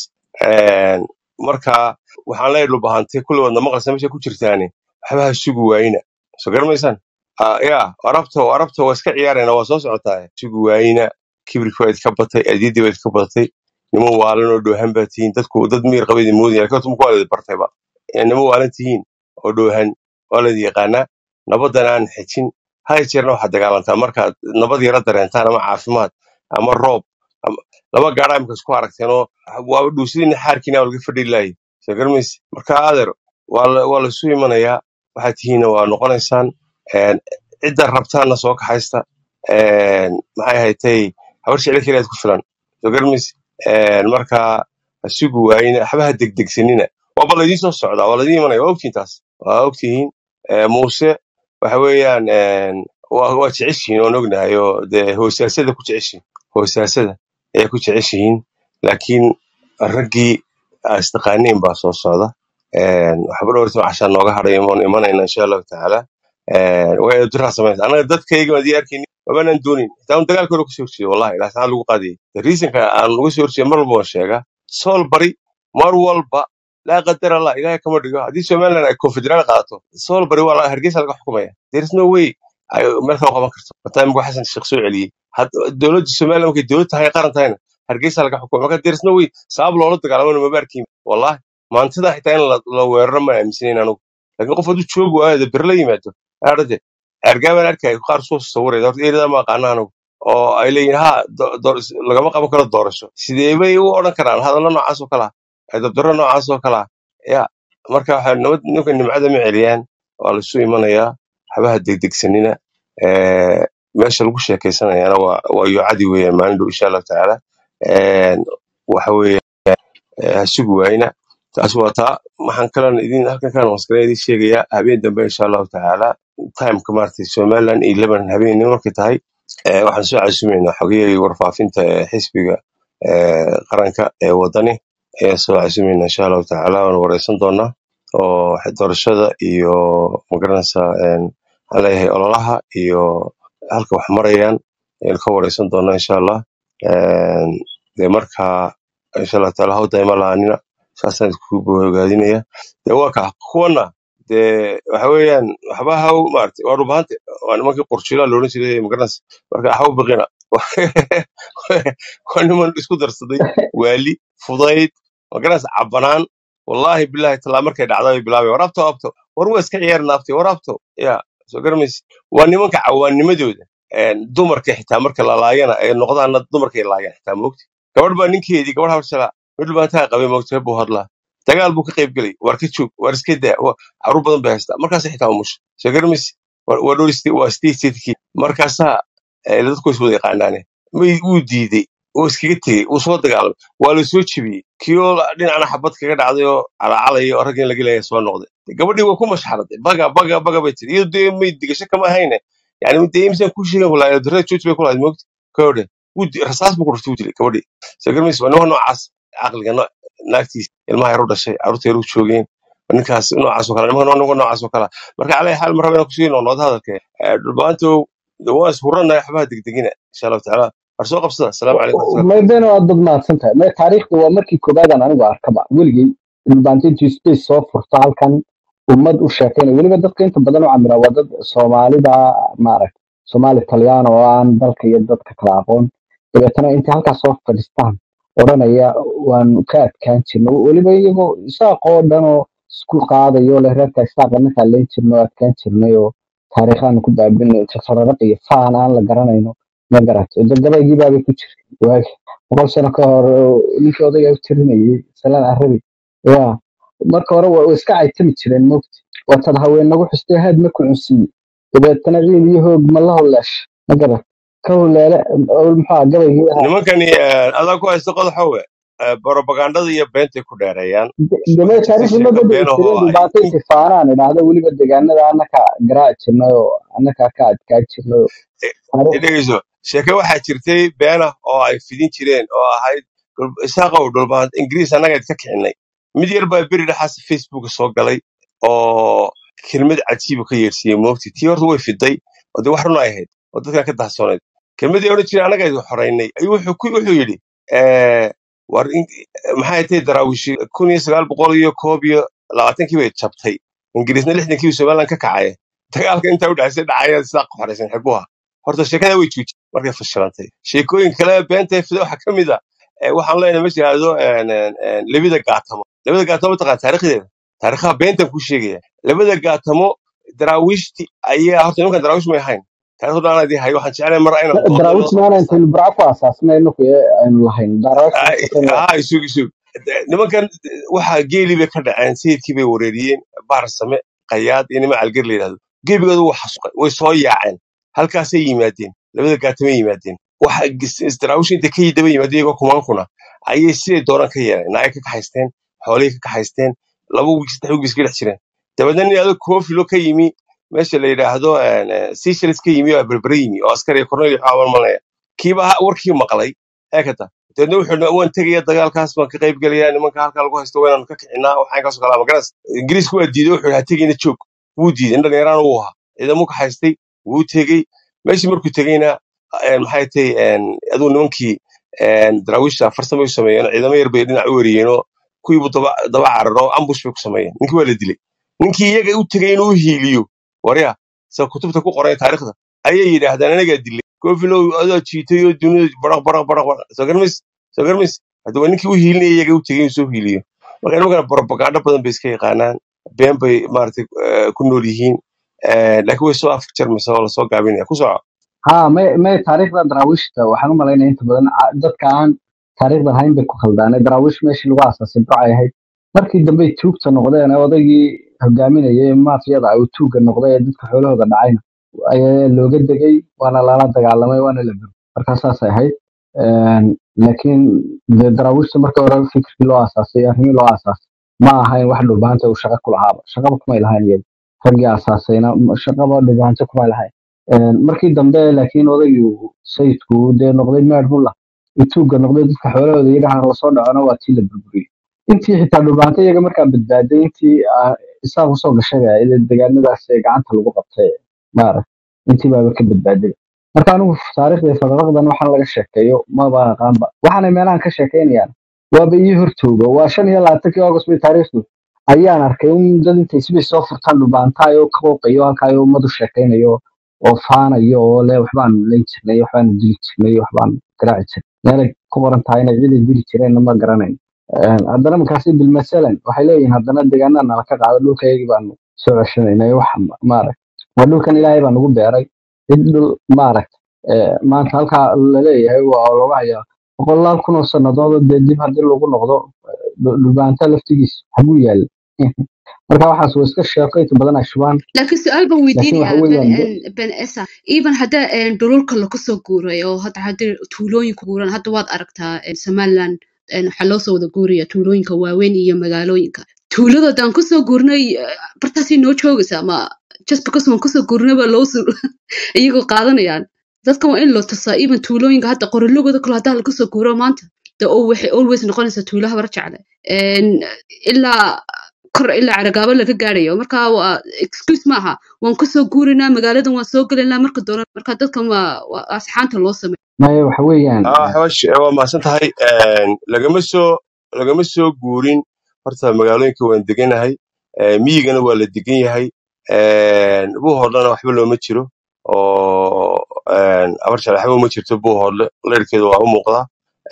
marka waxaan leeyahay dhulbahantay kulli wadna maqalsa meesha ku jirtaani waxba ha sugi waayina soo garmaysaan Ah, ya arabta arabta waa iska ciyaarayna waa soo socotaa sugi waayina kibirki waa idka batay adyadii waa idka badatay niman waalan oo dhoohan baa tihiin dadku dad miir qabay idin moodaya laakiin horta muku waa la idin bartayba Eh, niman waalan tihiin oo dhoohan waa la idin yaqaanaa nabadan aan xejin hay jeerna waxaad dagaalantaa markaad nabad yara dareentaan ama caafimaad ama roob ama laba gaadhaa imika isku aragteen oo waaba dhuusidina xaarkiina waa laga fadhi laayay soo garmays marka adeer waa la waa la isu imanayaa waxaad tihiinna waa noqonaysaan een cidda rabtaanna soo kaxaysta een maxay ahaydtay habar jeclo keliyaad ku filan soo garmays een marka ha sugi waayina waxba ha degdegsanina waaba laydiin soo socdaa waa laydiin imanaya waa ogtihiin taas waa ogtihiin Eh, muuse waxa weeyaan een waa waa jeceshihiin oon ognahay oo dee hoosaasada ku jeceshihiin hoosaasada ayay ku jeceshihiin laakiin raggii aa istaqaaniin baa soo socda een waxba dhowrtan cashaan nooga hadhay iman imanayna insha allahu tacaala een way duraa samaysa anaga dadkayga ma diyaarkayni wabanaan doonin xitaa un dagaalka hore kusoo horjeeda wallahi ilaa saacad lagu qaadiyay the reasonka aan uga soo horjeeda mar walba waan sheegaa sool bari mar walba laa qadar allah ilaahay kama dhigo haddii somaliland ay confederaal qaadato sool bari waa la- hargeysa laga xukumaya there is no way ay meel kale qaban karto mataa imika xasan sheekh soo celiyey had- dowladda somaliland markay dowlad tahay qaran tahayna hargeysa laga xukumaya marka there is no way sabab loola dagaalamana maba arkin wallahi maantada xitaa in la la weeraro ma aaminsanayn anugu laakiin qof hadduu joogi waayo dee beri la yimaado arde argaban arkay qaar soo sawiray horta eerada ma aqaanaan oo ay leeyihiin ha lagama qaban karo doorasho sidee bay u oran karaan hadallo noocaas oo kala ah dabdaro noocaas oo kala ya marka waxa nabad ninka nimcada ma celiyaan waa la soo imanayaa habaha degdegsanina ee meesha lagu sheekaysanayana waa waa yucadi weeyaan maalin dhow insha Allah taala ee waxa weeye hasugu wayna taas waa taa waxaan kalan idin halkan kan waskaleedii sheegaya habeen dambe insha Allah taala time ka martay Somaliland eleven habeen markay tahay ee waxaan soo casuumeynaa xogiyay warfaafinta xisbiga ee qaranka ee wadani ee soo casuumeynaa insha Allah taala waan wareysan doonaa oo doorashada iyo magaranaysa een haleeyahay ololaha iyo halka wax marayaan in ka wareysan doonaa insha Allah een de marka insha Allah taala hawda ima laanina saasan ku bogaadinaya de waa ka kuwana de waxa weeyaan waxba haw maartay waa rubaante waa nimankii qorshiila loo jiray magaranaysa marka haw baqina waa niman isku darsaday waali fudayd magaranaysa cabanaan wallahi billahi taala markay dhacday bilaabay warabto abto war waa iska ciyaar naafti warabto ya soo garmays waa nimanka cawaanimadooda een dumarka xitaa marka la laayana ay noqdaan dumarka ay laayaan xitaa moogti gabadh baa ninkeedii gabadh hawshala mid baa taa qabay moogti buu hadlaa dagaal buu ka qayb galay war ka joog war iska daa caruur badan bay haystaa markaas xitaa umush soo garmays waa dhoristi waa state markaas dadku isku yaqaanaane may uu diiday oo iskaga tagay uu soo dagaalamay waa la soo jibiyay kiyo dhinacna xabad kaga dhacday oo calacalay oo rag in laga leeyahay soo noqday gabadhii waa ku mashxaraday baga baga baga bay tiri iyo dee may digasho kama hayne yani mid imsan ku sheegan walaa darada jooj bay ku lahayd moogti kowde uu rasaas buu ku ruftuu jiray gabadhii soo garmays waa noocaas aqliga naagtiis ilmaha yar u dhashay carruurta yar u joogeen ninkaas noocaas oo kale nimanka noocaas oo kale marka calay xal mar rabaa ku sii noqdo hadalka dhulbaanto dawaas hurana waxba degdegina insha Allah taala arsoo qabsada assalaamu calaykum ma been waa dad maadsan tahay ma taariikhdu waa markii koobaad aan anigu arkaba weligay dhulbaantintii space soo furta halkan ummad u sheekayna weliba dadka inta badan u camira waa dad Soomaalida maaragtay Soomaali Talyaano oo aan dalka iyo dadka kala aqoon dabeetana inta halkaas soo fadhistaan oranaya waan ka adkaan jirnay weliba iyagoo isaaqoo dhan oo isku qaadayo la reerka isaaqana ka leen jirnay adkaan jirnay oo taariikhan ku baabinay tasarruf iyo faan aan la garanayno ma garato dadgabaygi baa ku jiray waag boqol sano ka hor ninkii odayga u tirinayay salaan arabi ya marka hore waa iska caytami jireen moogti watan haween nagu xistay had ma ku cunsi dabeetana ciid iyo hoog ma la hawlash ma garato ka hawlaale oo maxaa gabaygi nimankani adaa ku haysto qodoxowe propagandada iyo beenta ku dheereeyaan dama taariikhdu ma beddelay baatay sifaaraan ilaahda weliba deegaanada annaka garaac jirnay oo annaka ka adkaa jirnay idhageyso sheeke waxaa jirtay beena oo ay fidin jireen oo ahayd isaaqow dhulbaan ingiriis annaga ka kicinay mid yar baa beri dhaxaas Facebook soo galay oo kelmad cajiib ka yeersiyay moogti tii horta way fiday oo de wax run ay ahayd oo dadka ka dahsoonayd kelmadii oran jiray annaga ay xoreynay ayuu wuxuu ku wuxuu yiri ee war maxay tahay daraawish kun iyo sagaal boqol iyo koob iyo labaatan-kii bay jabtay ingiriisna lixdan-kii Soomaaliland ka kacay dagaalka inta u dhaxaysay dhacay isaaq xoreysan xiguha horta sheekada way joojiyay markay fashilantay sheekooyin kale beenta fida waxa kamid ah waxaan leenahay ma jiraado labada gaatamo labada gaatamo taqa taariikhdeeda taariikha beenta ku sheegaya labada gaatamo daraawishti ayaa horta ninka daraawish ma ahayn taariikhda aan idin hayo waxaan jeclahay mar ayna daraawish maana inta braco asaasnayno ku aynu lahayn daraawish ah isugu isugu nimankan waxa geeli bay ka dhaceen sayidkii bay wareeriyeen baar same qayaad iyo nima algar leeyahay geebigoodu wax xasuqay way soo yaaceen halkaas ay yimaadeen labada gaatamo yimaadeen waxa daraawish inta ka yidaba yimaadeen iyaga kumaan kuna ayay sidii dooran ka yeeleen naay ka kaxaysteen xoolay ka kaxaysteen laba wiig saddex wiig iska dhex jireen dabadna nin adag koofi loo ka yimi meesha la yiraahdo Seychelles ka yimi oo berberi yimi oo askari Cornelius Xaawal malaya kiiba warkii maqlay eekata dadna wuxuu waan tagay dagaalkaas baan ka qayb galaya nimanka halka lagu haysto waan ka kicinaa waxaan ka soo kala magaras Ingiriisku waa diiday wuxuu tagayna joog wuu diiday inta dheeraan uu ahaa ciidamo ka haystay wuu tagay meeshii markuu tagayna maxay tahay aduu nimankii daraawisha farsamo sameeyeen ciidamo yar bay dhinac u wariyeen oo kuwii daba daba cararo ambush bay ku sameeyeen ninkii waa la dilay ninkii iyaga u tagay inuu hiiliyo wariya soo kutubta ku qoray taariikhda ayay yiraahdaan anaga dilay koofilo adaa jiitay oo dunida baraq baraq baraq soo garmis soo garmis hadaba ninkii u hiilinay iyaga u tagay soo hiiliyo marka nimanka propaganda badan bay iska yaqaanaan been bay maartay ku nool yihiin Eh, laakiin way soo afjarmaysa oo lasoo gaabinaya ku soco. ها ما ما تاريخ دراويش waxaan u malaynaa inta badan ca- dadka aan taariikhda hayn bay ku khaldaanay daraawish meeshii lagu aasaasay burcay ahayd markii dambe ay tuugta noqdeen ee odaygii hogaaminayay ee maafiyada ay tuugga noqday ee dadka xoolahooda dhacayna ayaa looga degay waana lala dagaalamay waana la bur markaa saasay ahayd Een, laakiin dee daraawiishta marka hore fikirkii loo aasaasay arrimii loo aasaasay ma ahayn wax dhubaanta uu shaqo ku lahaaba shaqaba kumay lahayn iyagu raggii aasaasayna shaqaba dhubaanta kumay lahayn Een, markii dambe laakiin odaygii uu sayidku uu dee noqday meer mulla uu tuugga noqday dadka xoolahooda iyaga lasoo dhacona waa tii la burburiyey intii xitaa dhubaanta iyaga markaa badbaaday intii ah, isaaq usoo gashay ee deegaanadaas ee gacanta lagu qabtay maarag intii baaba ka badbaaday marka anigu taariikhda faqraqdan waxaan laga sheekeeyo maba aqaanba waxaanay meelahan ka sheekeynayaan waaba ii hortooga waa shan iyo labaatankii august bay taariikhdu ayaan arkay in dad intay sibay soo furtaan dhubaantaayo ka qooqayo halkaayo ummadu sheekaynayo oo faanayo oo le waxbaan layn jirnay waxbaan dili jirnay waxbaan garaaci jirnay meelay ku qoran tahay inay ciiday dili jireenna ma garanayn Een, haddana markaasi bilmasalan waxay leeyihiin haddana deegaanada nala ka qaado dhulkaygii baanu soo ceshanaynay wax maarag waa dhulkan ilaahay baa nagu beeray cid dhul maarag ee, maanta halkaa laleeyahay waa looga hayaa boqolaal kun oo sannadood oo dee dib haddii lagu noqdo dhul- dhulbaanta laftigiisa xaguu yaalla marka waxaas waa iska sheeko inta badan ay shubaan laakiin su-aal baan laakiin weydiinayaa waxa ben weeyaan de- en- ben esa even hadda en, dhululka lagu soo guuray oo hadda hadda tuulooyinka guuran hadda waad aragtaa en, somaliland en, waxaa loo soo wada guuraya tuulooyinka waaweyn iyo magaalooyinka tuulada haddaan kusoo guurnay eh, bartaasay noo joogaysaa ma just because waan kusoo guurnay baa loo soo iyagoo qaadanayaan dadka waa in loo tusaa even tuulooyinka hadda qorologooda kale haddaa lagu soo guuro maanta de oo waxay always noqonaysaa tuulaha barjecde En, ilaa kor ilaa caragaabo laga gaarayo marka waa excuse maaha waan kusoo guurinaa magaaladan waan soo gelaynaa marka doona marka dadkan waa waa asxaanta loo sameeyo maya waxa weeyaan Ah, xawaash waa mahadsan tahay. Een, lagama soo lagama soo guurin horta magaalooyinka waan deganahay. Ee, miyigana waa la degan yahay. Een, buuhoodlana waxba looma jiro oo een, abar jale waxba uma jirto buuhoodle leerkeedu waa u muuqdaa.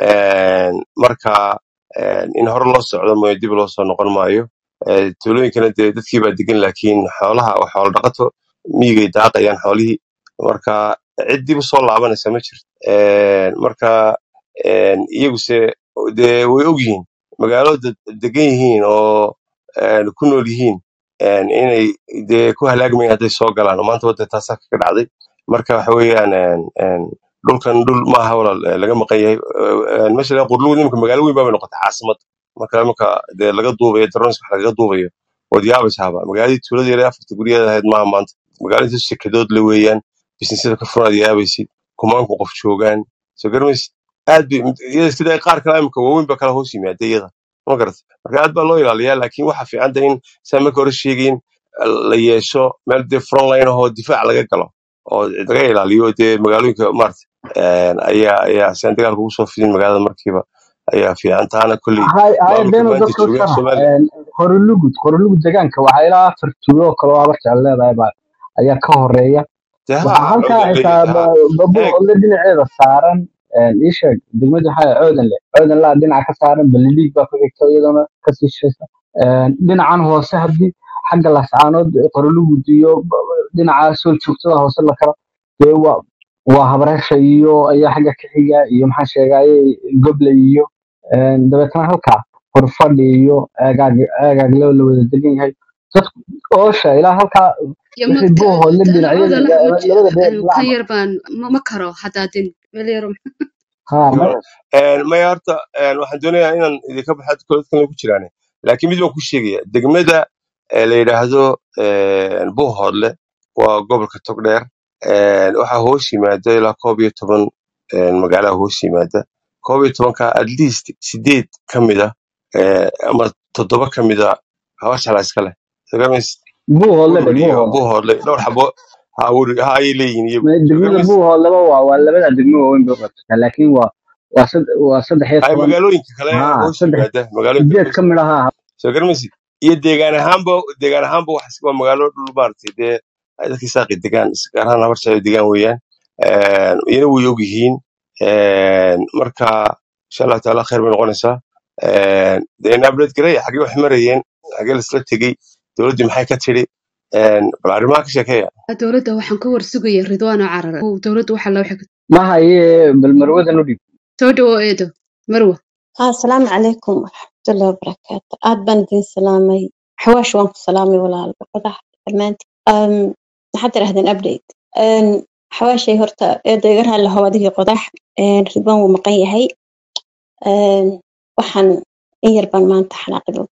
Een, marka een, in hore loo socdo mooye dib loo soo noqon maayo. Ee, tuulooyinkana dee dadkii baa degan laakiin xoolaha waa xoolo dhaqato miyigay daaqayaan xoolihii marka cid dib u soo laabanaysa ma jirto. Een, marka een, iyaguse dee way ogyihiin magaalo dad degan yihiin oo een, ku nool yihiin een, inay dee ku halaagmayaan hadday soo galaan oo maanta wadda taasaa kaga dhacday marka waxa weeyaan een, een, dhulkan dhul maaha walaal ee, laga maqan yahay Een, meesha laga qurlugu nimka magaalo weyn baabay noqotay caasimad marka imika dee laga duubayo drones wax lagaga duubayo waad yaabaysaaba magaaladii tuulada yare afarta guryadeed ahayd maaha maanta magaalada shirkadood la weeyaan bisnisyada ka furan aad yaabaysid kumaanku qof joogaan soo garmaysid aad bay iyada sida qaar kale imika waaweyn ba kala hoos yimaada iyada ma garata marka aad baa loo ilaaliyaa laakiin waxa fiican in saa marka hore sheegayin la yeesho meel dee front line ahoo difaac laga galo oo laga ilaaliyo dee magaalooyinka maarata een, ayaa ayaa sian dagaalka ugu soo fidin magaalada markiiba ayaa fiican taana kolley hay hay maamulka beeno maanta dadka u jooga sharax soomaaliya Een, qorolugud qorolugud deegaanka waxaa ilaa afar tuulo oo kale oo abar jecel leedahay baa ayaa ka horeeya dee waxaa haa halkaa coodan xitaa leeyahay haa babu eeg ole dhinaceeda saaran een, ii sheeg degmada waxaa coodan le coodan laa dhinaca ka saaran baliliig baa ku xigta iyadana kasii shaysa Een, dhinacan hoose haddii xagga lascaanood qorolugud iyo b- b- dhinaca soo joogtada hoose la karo dee waa waa habreesha iyo ayaa xagga ka xiga iyo maxaa sheegaye gobley iyo een, dabeetana halkaa horfadhi iyo eegaag eegaag loo la wada degan yahay dadku oosha ilaa halkaa ya wixii magta buuhoodle dhinacyada cooda laha labada ka dhinac yar baan ma ma karo haddaa din meel yaro ها ما Een, maya horta een, waxaan doonayaa inaan idinka baxo koladkan ku jiraan laakiin mid baan ku sheegaya degmada ee la yidhaahdo een, buuhoodle waa gobolka togdheer Een, waxaa hoos yimaada ilaa koob iyo toban een, magaalaha hoos yimaada koob iyo tobanka at least sideed ka mid ah ee, ama toddoba ka mid a hawshala iska leh sogamays بو هلا ده werwel بو iyo هلا buuhoodle dhowr xabo ha werwel ha ayay leeyihiin iyagu ما دقمة sogamays بو هلا waa waa labada degmo weyn bay qabtaa laakiin waa waa sad waa saddex iyo ay toban magaalooyinka kale ha hoos saddex yimaada magaalooyinka sideed hoos ka mid ah soo garmaysid iyo deegaan ahaanba deegaan ahaanba wax waa magaalo dhul maaragtay dee ay dadkii saaqi degaan gaar ahaan habarta ay degaan weeyaan Een, iyana way og yihiin Een, marka insha allahu taala khayr bay noqonaysaa Een, dee in update gareeya xagee wax marayeen xagee laisla tegey dowladdii maxay ka tidhi een bal arrimaha ka sheekeeya dowladda waxaan ka warsugaya ridwaano carar oo dowladda waxa loo xigay ما هي بالمروه نودي soo dhawo eedo marwa ها السلام عليكم ورحمة الله وبركاته آد بندين سلامي حواش وانكو سلامي ولا البقضح المانتي أم حتى رهدن أبديت أن حواشي هرتا إيدا يقرها اللي هو ديكي قضح أن ربان ومقايا هاي أن وحن إيربان ما انت حلاقي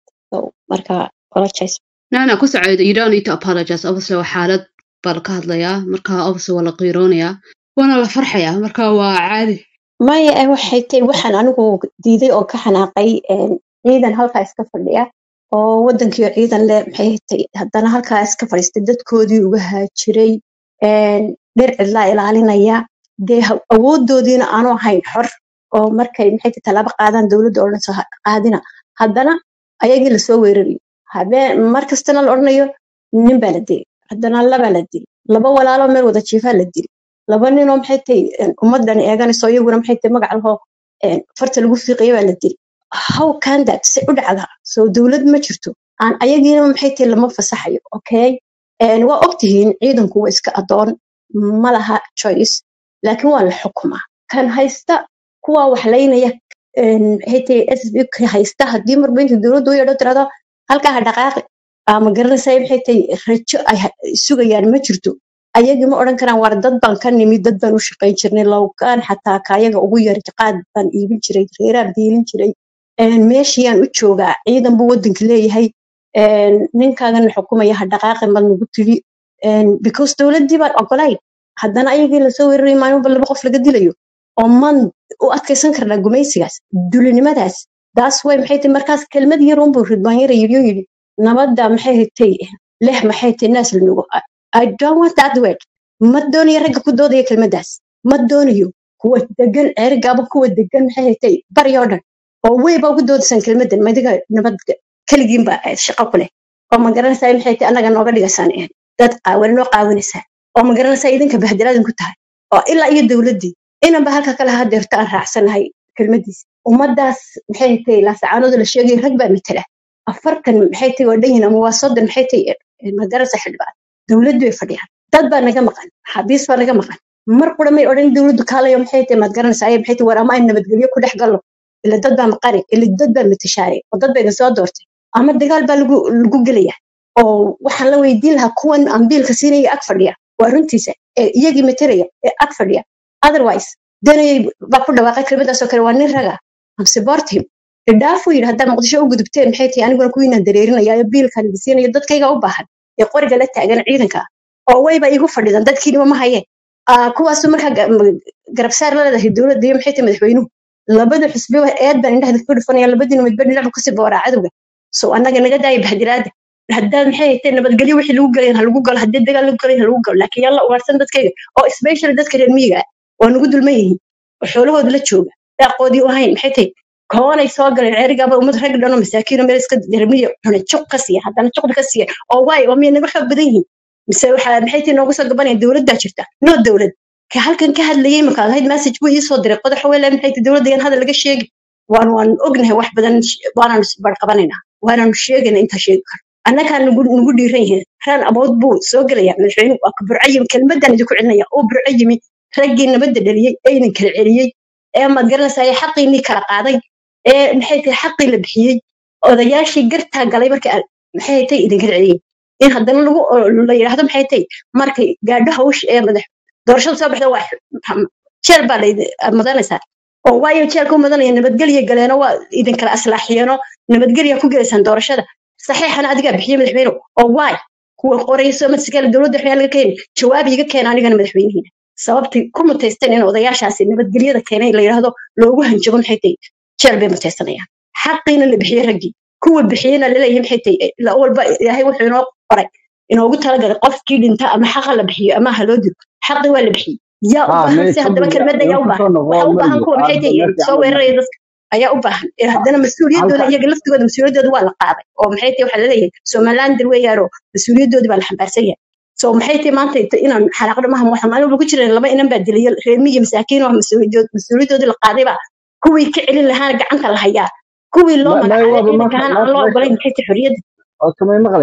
مركا ولا تشايس no no ku socdo you don't need to apologize obviously waa xaalad baa la ka hadlayaa marka obviously waa la qiiroonayaa waana la farxayaa marka waa caadi maya ay waxay tahay waxaan anigu diiday oo ka xanaaqay een ciidan halkaa iska fadhiya oo wadankii ciidan leh maxay tahay haddana halkaa iska fadhiistay dadkoodii uga haajiray een dhir cidla ilaalinaya dee ha- awoodoodiina aanu ahayn xor oo markay maxay tahay talaabo qaadaan dowladda oo dhan soo ha- qaadina haddana ayagii lasoo weerarayo habeen mar kastana la odhanayo nin baa la dilay haddana labaa la dilay laba walaalo meel wada jiifaa la dilay laba ninoo maxay tahay een, ummaddan eeganayso iyaguna maxay tahay magac lahoo een, farta lagu fiiqayo baa la dili how can that si u dhacda soo dowlad ma jirto aan ayagiina maxay tahay lama fasaxayo okay een, waa ogtihiin ciidanku waa iska adoon ma laha choice laakiin waa la xukumaa kan haysta kuwa wax laynaya een, maxay tahay S B ka haysta haddii marba inta dowladdu u yeedho tirado halkaa ha dhaqaaqi ama garanaysaa maxay tahay rajo ay ha- sugayaan ma jirto ayagii ma odhan karaan war dad baan ka nimid dad baan u shaqayn jirnay lowgaan xataa kaayaga ugu yar qaad baan iibin jiray reeraan biilin jiray een, meeshiyaan u joogaa ciidan buu wadanka leeyahay een, ninkaagana xukumaya ha dhaqaaqin baad nagu tiri een, because dowladdii baan ogolayn haddana ayagii lasoo weeraray maalinba laba qof laga dilayo oo man u adkaysan karnaa gumaysigaas dulinimadaas taas way maxay tahay markaas kelmad yar unbuu ridwaan yara yidhi oo yidhi nabadda maxay tahay leh maxay tahay naas la nugo I don't want that word. Ma doonayo ragga ku doodaya kelmaddaas. Ma doonayo kuwa degan ergaaba kuwa degan maxay haytay bari oo dhan. Oo weyba ugu doodaysan kelmaddan madiga nabad kaligiin ba shaqo ku leh. Oo ma garanaysaa maxay tahay annaga nooga dhigasaan eh. Dad qaawan noo qaawanaysaa. Oo ma garanaysaa idinka bahdilaadin ku tahay. Oo ilaa iyo dowladdii inaan ba halka kala hadeerto aan raacsanahay kelmaddiis. Ummadaas maxay tahay la sacaanooda la sheegay rag baa matala. afartan maxay tahay oo dhan yihiin ama waa soddon maxay tahay ma garanaysaa xildhibaan. dowladdu way fadhiyaan dad baa naga maqan xabiis baa naga maqan mar qura may odhan dowladdu kaalayo maxay tahay maad garanaysaa ay maxay tahay war ama ay nabadgelyo ku dhex galno ila dad baa maqani ila dad baa matashaaray oo dad bayna soo doortay ama dagaal baa lagu lagu gelaya oo waxaan la weydiin lahaa kuwan aan biilka siinaya ag fadhiya waa runtiisa ee iyagii mataraya ee ag fadhiya otherwise danayay baa ku dhawaaqay kelmadaas oo kale waa nin raga am support him idhaafuu yidhi haddaa muqdisho u gudubteen maxay tahay aniguna kuwiinaan dareerinaya ee biilkan siinayo dadkayga u baahan ee qoriga la taagan ciidanka oo wayba igu fadhidan dadkiina ma hayeen ah kuwaas marka garab saar la leedahay dowladda iyo maxay tahay madaxweynuhu labada xisbi waa eed baan indhaha ku dhufanaya labadiina midba dhinac ku sii booraa cadowga soo annaga naga daayay bahdilaada haddaa maxay tahay nabadgelyo wixii lagu galay ha lagu galo haddii dagaal lagu galay ha lagu galo laakiin yalla ugaarsan dadkayga oo especially dadka reer miyiga ah waa nagu dulman yihiin oo xoolahooda la jooga daaqoodii u ahayn maxay tahay koonay soo galeen ceerigaaba ummad rag dhan oo masaakiin oo meel iska dermiya cunay juq ka siiya haddana juqda ka siiya oo waay oo miyay naga xoog badan yihiin mise waxaa maxay tahay noogu soo gabanaya dowladdaa jirta noo dowlad ka halkan ka hadlayay markaa lahayd message buu ii soo diray qodax weyle maxay tahay dowladda yaan hadal laga sheegi waan waan ognahay wax badan waanaanu barqabanaynaa waanaanu sheegaynaa intaa sheegi karo annagaa nagu nagu dhiiran yihiin raan abood buu soo gelaya madaxweyne waa ka burco yimi kelmaddan idinku celinaya oo burco yimi raggii nabadda dhaliyey aynan kala celiyey ee maad garanaysaa ee xaqiinii kala qaaday ee maxay tahay xaqii la bixiyey odayaashii gartaa galay marka maxay tahay idin kala celiyey in haddana lagu la yiraahdo maxay tahay markay gaadho hawsh ee madax doorashada soo baxda waa jeel baa la madanaysaa oo waayo jeelka u madanaya nabadgelyo galeeno waa idin kala aslaaxiyeeno nabadgelyo ku gelaysaan doorashada saxiixana adigaa bixiyey madaxweyne oo waay kuwa qorayso masikala dowladda waxyaa laga keenay jawaab iga keena anigana madaxweynihiina sababtii ku mutaysteen in odayaashaasi nabadgelyada keenay la yiraahdo loogu hanjabo maxay tahay jeel bay mutaysanayaan xaqiina la bixiyey raggii kuwa bixiyeyna laleeyahay maxay tahay la walba ilaahay wuxuu inoo qoray inoogu talagalay qofkii dhinta ama xaqa la bixiyo ama ha loo dilo xaqi waa la bixiyey yaa u ها baahan ماشي si haddaba صدق kelmadda yaa u baahan يوصلنا waxa هو u baahan مريو kuwa maxay هذا tahay ماشي soo على weeraraya dadka ayaa u baahan ee haddana mas-uuliyaddooda halka iyaga laftigooda mas-uuliyaddooda waa la qaaday oo maxay tahay waxaa laleeyahay somalilander weeyaanoo mas-uuliyaddoodii baa la xambaarsan yahay so maxay tahay maanta inta- inaan xalaaqdo maha waxaan maalin walba ku jiran laba inan baa dilay reer miyi masaakiin oo mas-uuliyadood- mas-uuliyaddoodii la qaaday baa kuwii ka celin lahaana gacanta la hayaa kuwii loo ما ما magacaabay هو ما ciidankaana ما aan loo ما ogolayn maxay tahay xorriyadda كمان مغلسة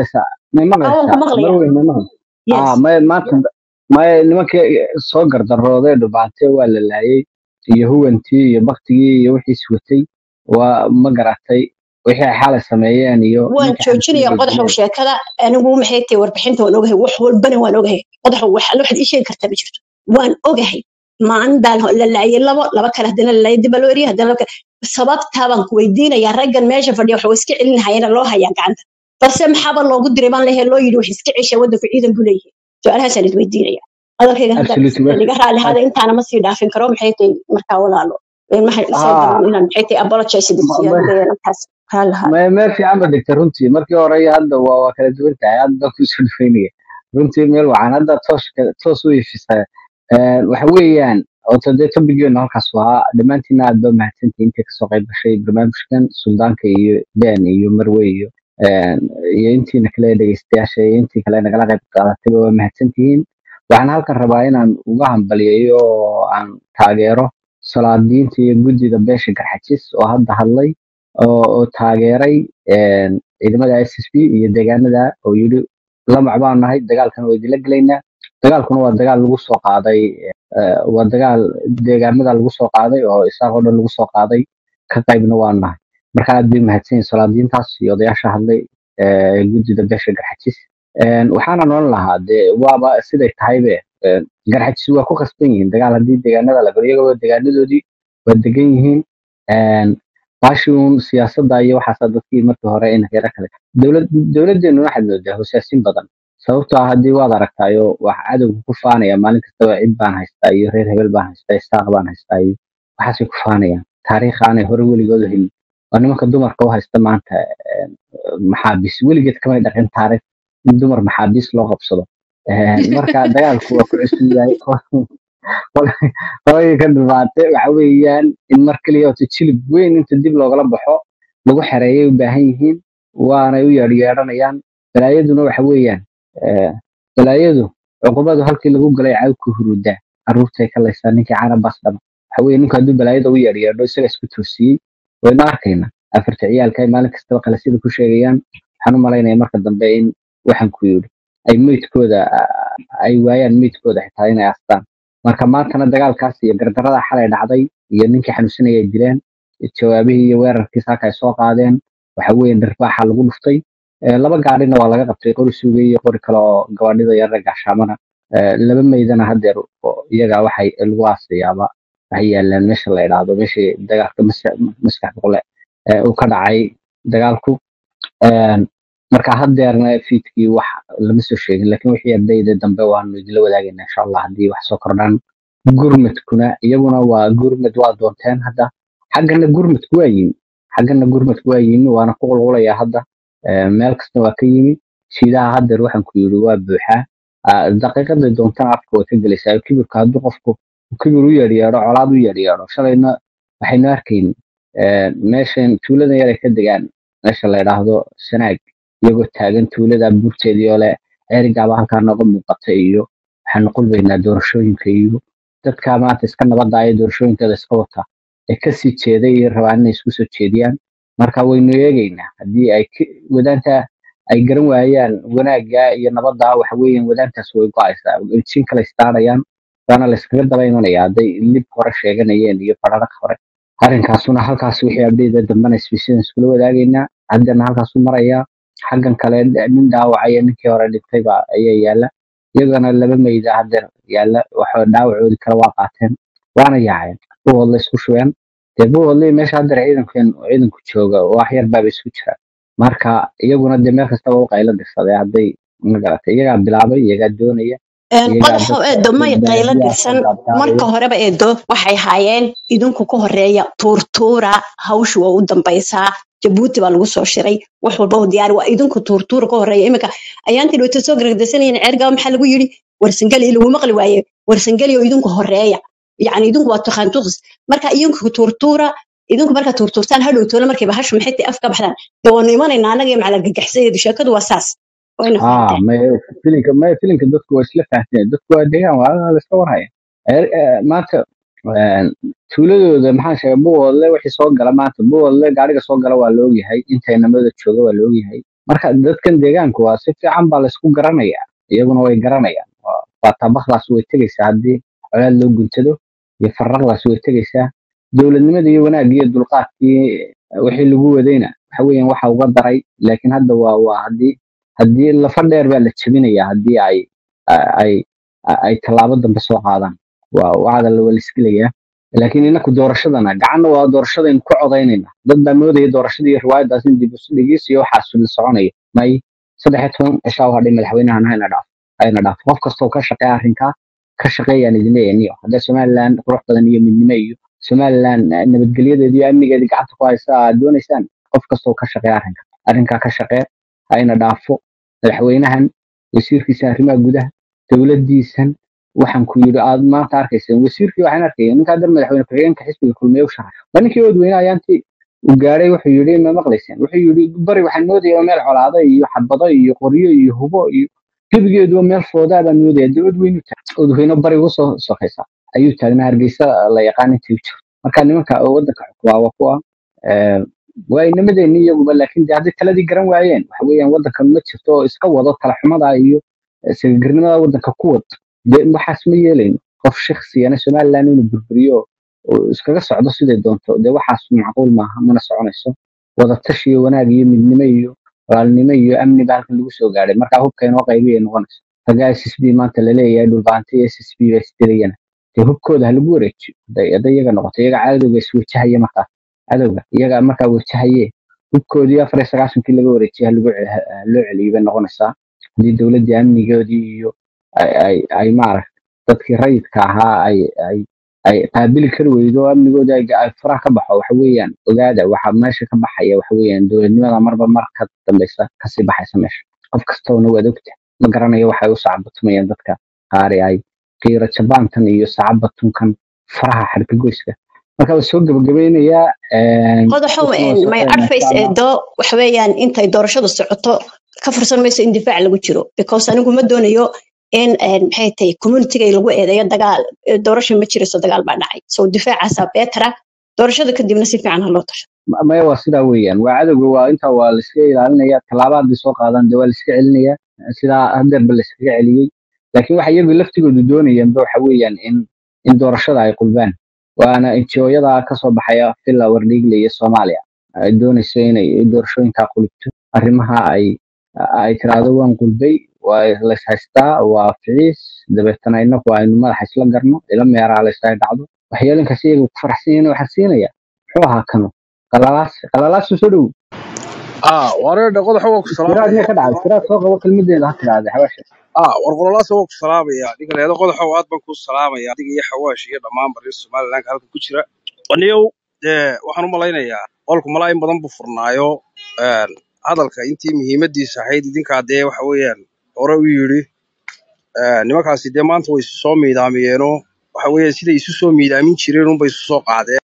ما ما aa waan ku قصة maqlayaa مروي ما ما آه yes ما ما تند ما نمك صقر الروضة دبعته ولا لا يهو أنتي يبختي يوحي سوتي وما قرأتي وحي حالة سماية نيو waan نك حمسين joojinayaa qodaxow الجنيه sheekada anigu maxay tahay warbixinta waan ogahay wax walbana waan ogahay qodaxow wax alla waxaad ii sheegi kartaa ma jirto waan ogahay maandaan la laayay labo laba kale haddana la laayay dib loo eriyay haddana laba kale sababtaa baan ku weydiinayaa raggan meesha fadhiya waxa way iska celin hayana loo hayaa gacanta balse maxaaba loogu diray baan leeyahay loo yidhi wax iska cesha waddanku ciidan buu leeyahay su-aalahaasaan is weydiinaya hadalkayga haddaad absolutely بس iga raali hada intaana ma sii dhaafin karo maxay tahay markaa walaalo maxay isoo آه daran inaan maxay tahay apologize ما idinsiiyaan leeyahay intaas raali hada ما ما في عمل دكتور runtii markii hore hadda waa waa kala duwan tahay hadda ku soo dhaweynaya runtii meel waxaan hadda toos toos u ifisay ee waxa weeyaan oo tadee topigeena halkaas waa dhamaantiin aad ba mahadsantihiin intii ka soo qayb gashay barnaamijkan suldaanka iyo Dan iyo Marwe iyo ee iyo intii kale dhageystayaasha iyo intii kale nagala qayb qaadatay waa mahadsantihiin waxaan halkan rabaa inaan uga hambaliyeeyo oo aan taageero salaadiinta iyo guddida beesha garxajis oo hadda hadlay oo oo taageeray een ciidamada S S B iyo deegaanada oo yiri la macbaan nahay dagaalkan way dila galeynaa dagaalkuna waa dagaal lagu soo qaaday ee waa dagaal deegaanada lagu soo qaaday oo isaaqoo dhan lagu soo qaaday ka qaybna waa nahay marka aad bay mahadsan salaadiintaas iyo odayaasha hadlay ee guddida beesha garxajis een waxaana nool lahaa de waaba siday tahaybe garxajis waa ku qasban yihiin dagaal hadii deegaanada la galiyo iyagoo deegaanadoodii waa degan yihiin een baashuun siyaasadda iyo waxaas dadkii markii hore in heer kale dawlad dawladeenu waxay moodaa hosaasin badan sababtoo ah hadii waad aragtaayo wax cadowga ku faanaya maalin kasta cid baan haystaa iyo reer hebel baan haystaa isaaq baan haystaa iyo waxaas ku faanayaan taariikh aanay hore weligood helin waa nimanka dumarka u haysta maanta maxaabiis weligeed kama dhaqin taariikh in dumar maxaabiis loo qabsado marka dagaalku waa ku cusub yahay qoray ka dhibaatay waxa weeyaan in mar kaliya oo jilib weyn inta dib loogala baxo lagu xareeyay u baahan yihiin waana u yeedhyeedhanayaan balaayaduna waxa weeyaan ee balaayadu cuqubadu halkii lagu galay caw ku huruda caruurtay ka leeysan ninkii caana bas dhama waxa weeyaan ninka haduu balaayada u yeedhyeedho isaga isku toosiyay wayna arkayna afarta ciyaalka ay maalin kasta kala sida ku sheegayaan waxaan u maleynayaa marka dambe in waxan ku yiri ay meedkooda ay waayaan meedkooda xitaa inay astaan marka maantana dagaalkaas iyo gardarada xalay dhacday iyo ninkii xanuunsanayay dileen jawaabihii iyo weerarkii saaka ay soo qaadeen waxa weeyaan darbaaxa lagu dhuftay laba gaarina waa laga qabtay qori suugay iyo qori kale oo gawaadhida yar gaashaamana laba meydana hadeer iyaga waxay lagu aasayaaba waxay yaalaan meesha la yiraahdo meesha dagaalka maskax boqole uu ka dhacay dagaalku marka hadeerna fiidkii wax lama soo sheegin laakiin wixii ardayda dambe waanu idila wadaagayna insha Allah hadii wax soo kordhaan gurmadkuna iyaguna waa gurmad waa doonteen hadda xaggana gurmadku waa yimi xaggana gurmadku waa yimi waana ku qulqulaya hadda meel kasta waa ka yimi shiidaha hadeer waxaan ku yiri waa buuxa daqiiqada doontaan afka way ka galaysaa kibirka hadduu qofku kibir u yeedhiyo colaad u yeedhiyo shalayna waxaynu arkayn meeshan tuulada yar ay ka degaan meesha la yiraahdo Sanaag iyagoo taagan tuulada buurteedii oo leh erigaaba halka nooga muuqatay iyo waxaan qulbeynaa doorashooyinka iyo dadka maanta iska nabadda ay doorashooyinkada iska wata ee ka sii jeeday iyo rabaan inay isku soo jeediyaan marka waynu eegaynaa hadii ay wadaanta ay garan waayaan wanaaga iyo nabadda waxa weeyaan wadaantaas way go'aysaa intiin kala istaarayaan waana la iskaga daba imanaya haday lib hore sheeganayeen iyo farada hore arrinkaasuna halkaas wixii abdeeda dambana isbiishan isku wadaagaynaa haddana halkaas u maraya xaggan kale nin dhaawacay ninkii hore dhintay ba ayaa yaala iyagana laba meeyda hadeer yaala waxa dhaawacoodi kala waa qaateen waana yaaceen oo la isku shubeen debo wali meesha hadeer ciidankan ciidanku jooga wax yar baa isku jira marka iyaguna de meel kasta oo qaylo dirsaday haday magaratay iyaga bilaabay iyaga doonaya qodaxo eedo may qaylo dirsan marka horeba eedo waxay haayeen idinku ka horeeya tuurtuura hawshu waa u dambaysaa Jabuuti baa lagu soo shiray wax walba oo diyaar waa idinku tuurtuura ka horeeya imika ayaantii way soo gargadasanayeen ceerga waxa lagu yiri warsangali lagu maqli waaye warsangali oo idinku horeeya yani idinku waa taqaantuqs marka idinku tuurtuura idinku marka tuurtuurtaan hadhow toona markay bahashu maxay tahay afka baxdaan doon imanayna anaga iyo macalin gagaxsaydu sheekadu waa saas wayna ah ma filinka ma filinka dadku waa isla faahteen dadku waa deegaan waa la iska warhaya maanta tuuladooda maxaa sheegay buulle wixii soo gala maanta buulle gaariga soo gala waa loo yahay intay namada jooga waa loo yahay marka dadkan deegaanku waa si fiican baa la isku garanayaa iyaguna way garanayaan waa tabakhlaas way tegaysaa haddii colaad loo guntado iyo farraqdaas way tegaysaa dowladnimada iyo wanaagga iyo dulqaadkii wixii lagu wadayna waxa weeyaan waxa uga daray laakiin hadda waa waa haddii haddii lafa dheer baa la jebinayaa haddii ay ay ay tallaabo dambe soo qaadaan waa wacda la waliskilayaa laakiin inaku doorashadana gacanna waa doorashadaynu ku codaynayna dad baa moodaya doorashadii iyo riwaayadaas in dib u dhigis iyo waxaas la soconayo may saddex iyo toban cishaa hadhay madaxweynahan hayna dhaaf hayna dhaaf qof kastoo ka shaqeeya arrinkaa ka shaqeeyaan idin leeyahay hadda Somaliland qurux badan iyo midnimo iyo Somaliland nabadgelyadeeda iyo amnigeeda gacanta ku haysa aad doonaysaan qof kastoo ka shaqeeya arrinka arrinkaa ka shaqeeya hayna dhaafo madaxweynahan wasiirkiisa arrimaha gudaha dowladdiisan waxaan ku yiri aad maanta arkayseen wasiirkii waxaan arkay ninka dar madaxweyne ku-xigeenka xisbiga kulmiye u sharaxay ninkii odweyne ayaantii u gaaray wuxuu yiri ma maqlayseen wuxuu yiri bari waxaan moodayaa meel colaado iyo xabado iyo qoryo iyo hubo iyo gebigeedu meel foodaa baan moodayaa dowlad weyn odweyne bari ugu soo soxaysa ayuu taagnaa Hargeysa la yaqaan intii u jiro marka nimanka wadanka xukumaa waa kuwa ee way nimadeeni iyaguba laakiin haddii taladii garan waayeen waxa weeyaan wadanka ma jirto iska wado kala xumada iyo sagagarnimada wadanka ku wad waxaas ma yeelayno qof shakhsiyana Somaliland inuu burburiyo oo iskaga socdo sidii doonto de waxaas macquul maaha mana soconayso wada tashi iyo wanaag iyo midnimo iyo walaalnimo iyo amni baa lagu soo gaaray marka hubka inoo qaybiyay noqonayso taga S S B maanta la leeyahay dhulbaantay S S B istiriyana de hubkooda lagu wareejiyo day iyaga noqotay iyaga caadowga is wajahaya marka cadowga iyaga marka wajahaye hubkoodii afar iyo sagaashan kii laga wareejiyay lagu loo celiyay noqonaysaa hadii dawladda amnigoodii iyo ay ay maarag dadkii rayidka ahaa ay ay ay qaabili kar weydo amnigooda ay faraha ka baxo waxa weeyaan ogaada waxa meesha ka baxaya waxa weeyaan dowladnimada marba marka dambaysa ka sii baxaysa meesha qof kasta oo wada ogta ma garanayo waxa ay u saacabatumayaan dadka qaari ay qiira jabaantan iyo saacabatunkan faraha xarka goyska marka waa soo gabagabeynaya ee qodoxo may advice ee do waxa weeyaan intay doorashadu socoto ka fursan mayso in difaac lagu jiro because anigu ma doonayo in maxay tahay community lagu eedeeyo dagaal doorasho ma jirayso dagaal baa dhacay soo difaacaasa beetara doorashada kadibna si fiican ha loo tasho ma waa sida weeyaan waa cadowga waa inta waa la iska ilaalinaya talaabaad soo qaadan dawal iska celinaya sida hadda bal iska celiyay laakiin waxa iyagu laftigoodu doonayaan waxa weeyaan in in doorashada ay qulbaan waana injooyada ka soo baxaya filla wardhigle iyo Soomaaliya ay doonayso inay doorashooyinka qulubto arrimaha ay ay tiraado waan qulbay waa la haystaa waa fiis dabeetana inagu aynu madax isla garno ila meeraa la isla dhacdo waxyeelanka si iyagu ku farxsan waxa siinaya wuxuu ahaa kano qalalaas qalalaas soo dhow اه ورد قضى حوك سلام tiraad ma ka dhacay tiraad soo qabo kelmadeeda ha tiraade xawaash اه ورقلا سوق سلام يا ديك هذا قضى حوك aad baan ku salaamaya adiga iyo xawaash iyo dhamaan bari Soomaaliland halka ku jira waniyow ee waxaan u maleynayaa qolku malaayin badan buu furnaayo een hadalka intii muhiimadiisa ahayd idinka hadee waxa weeyaan hore u yiri ee nimankaasi dee maanta way soo miidaamiyeen waxa weeyaan sida isu soo miidaamin jireen un bay soo qaadeen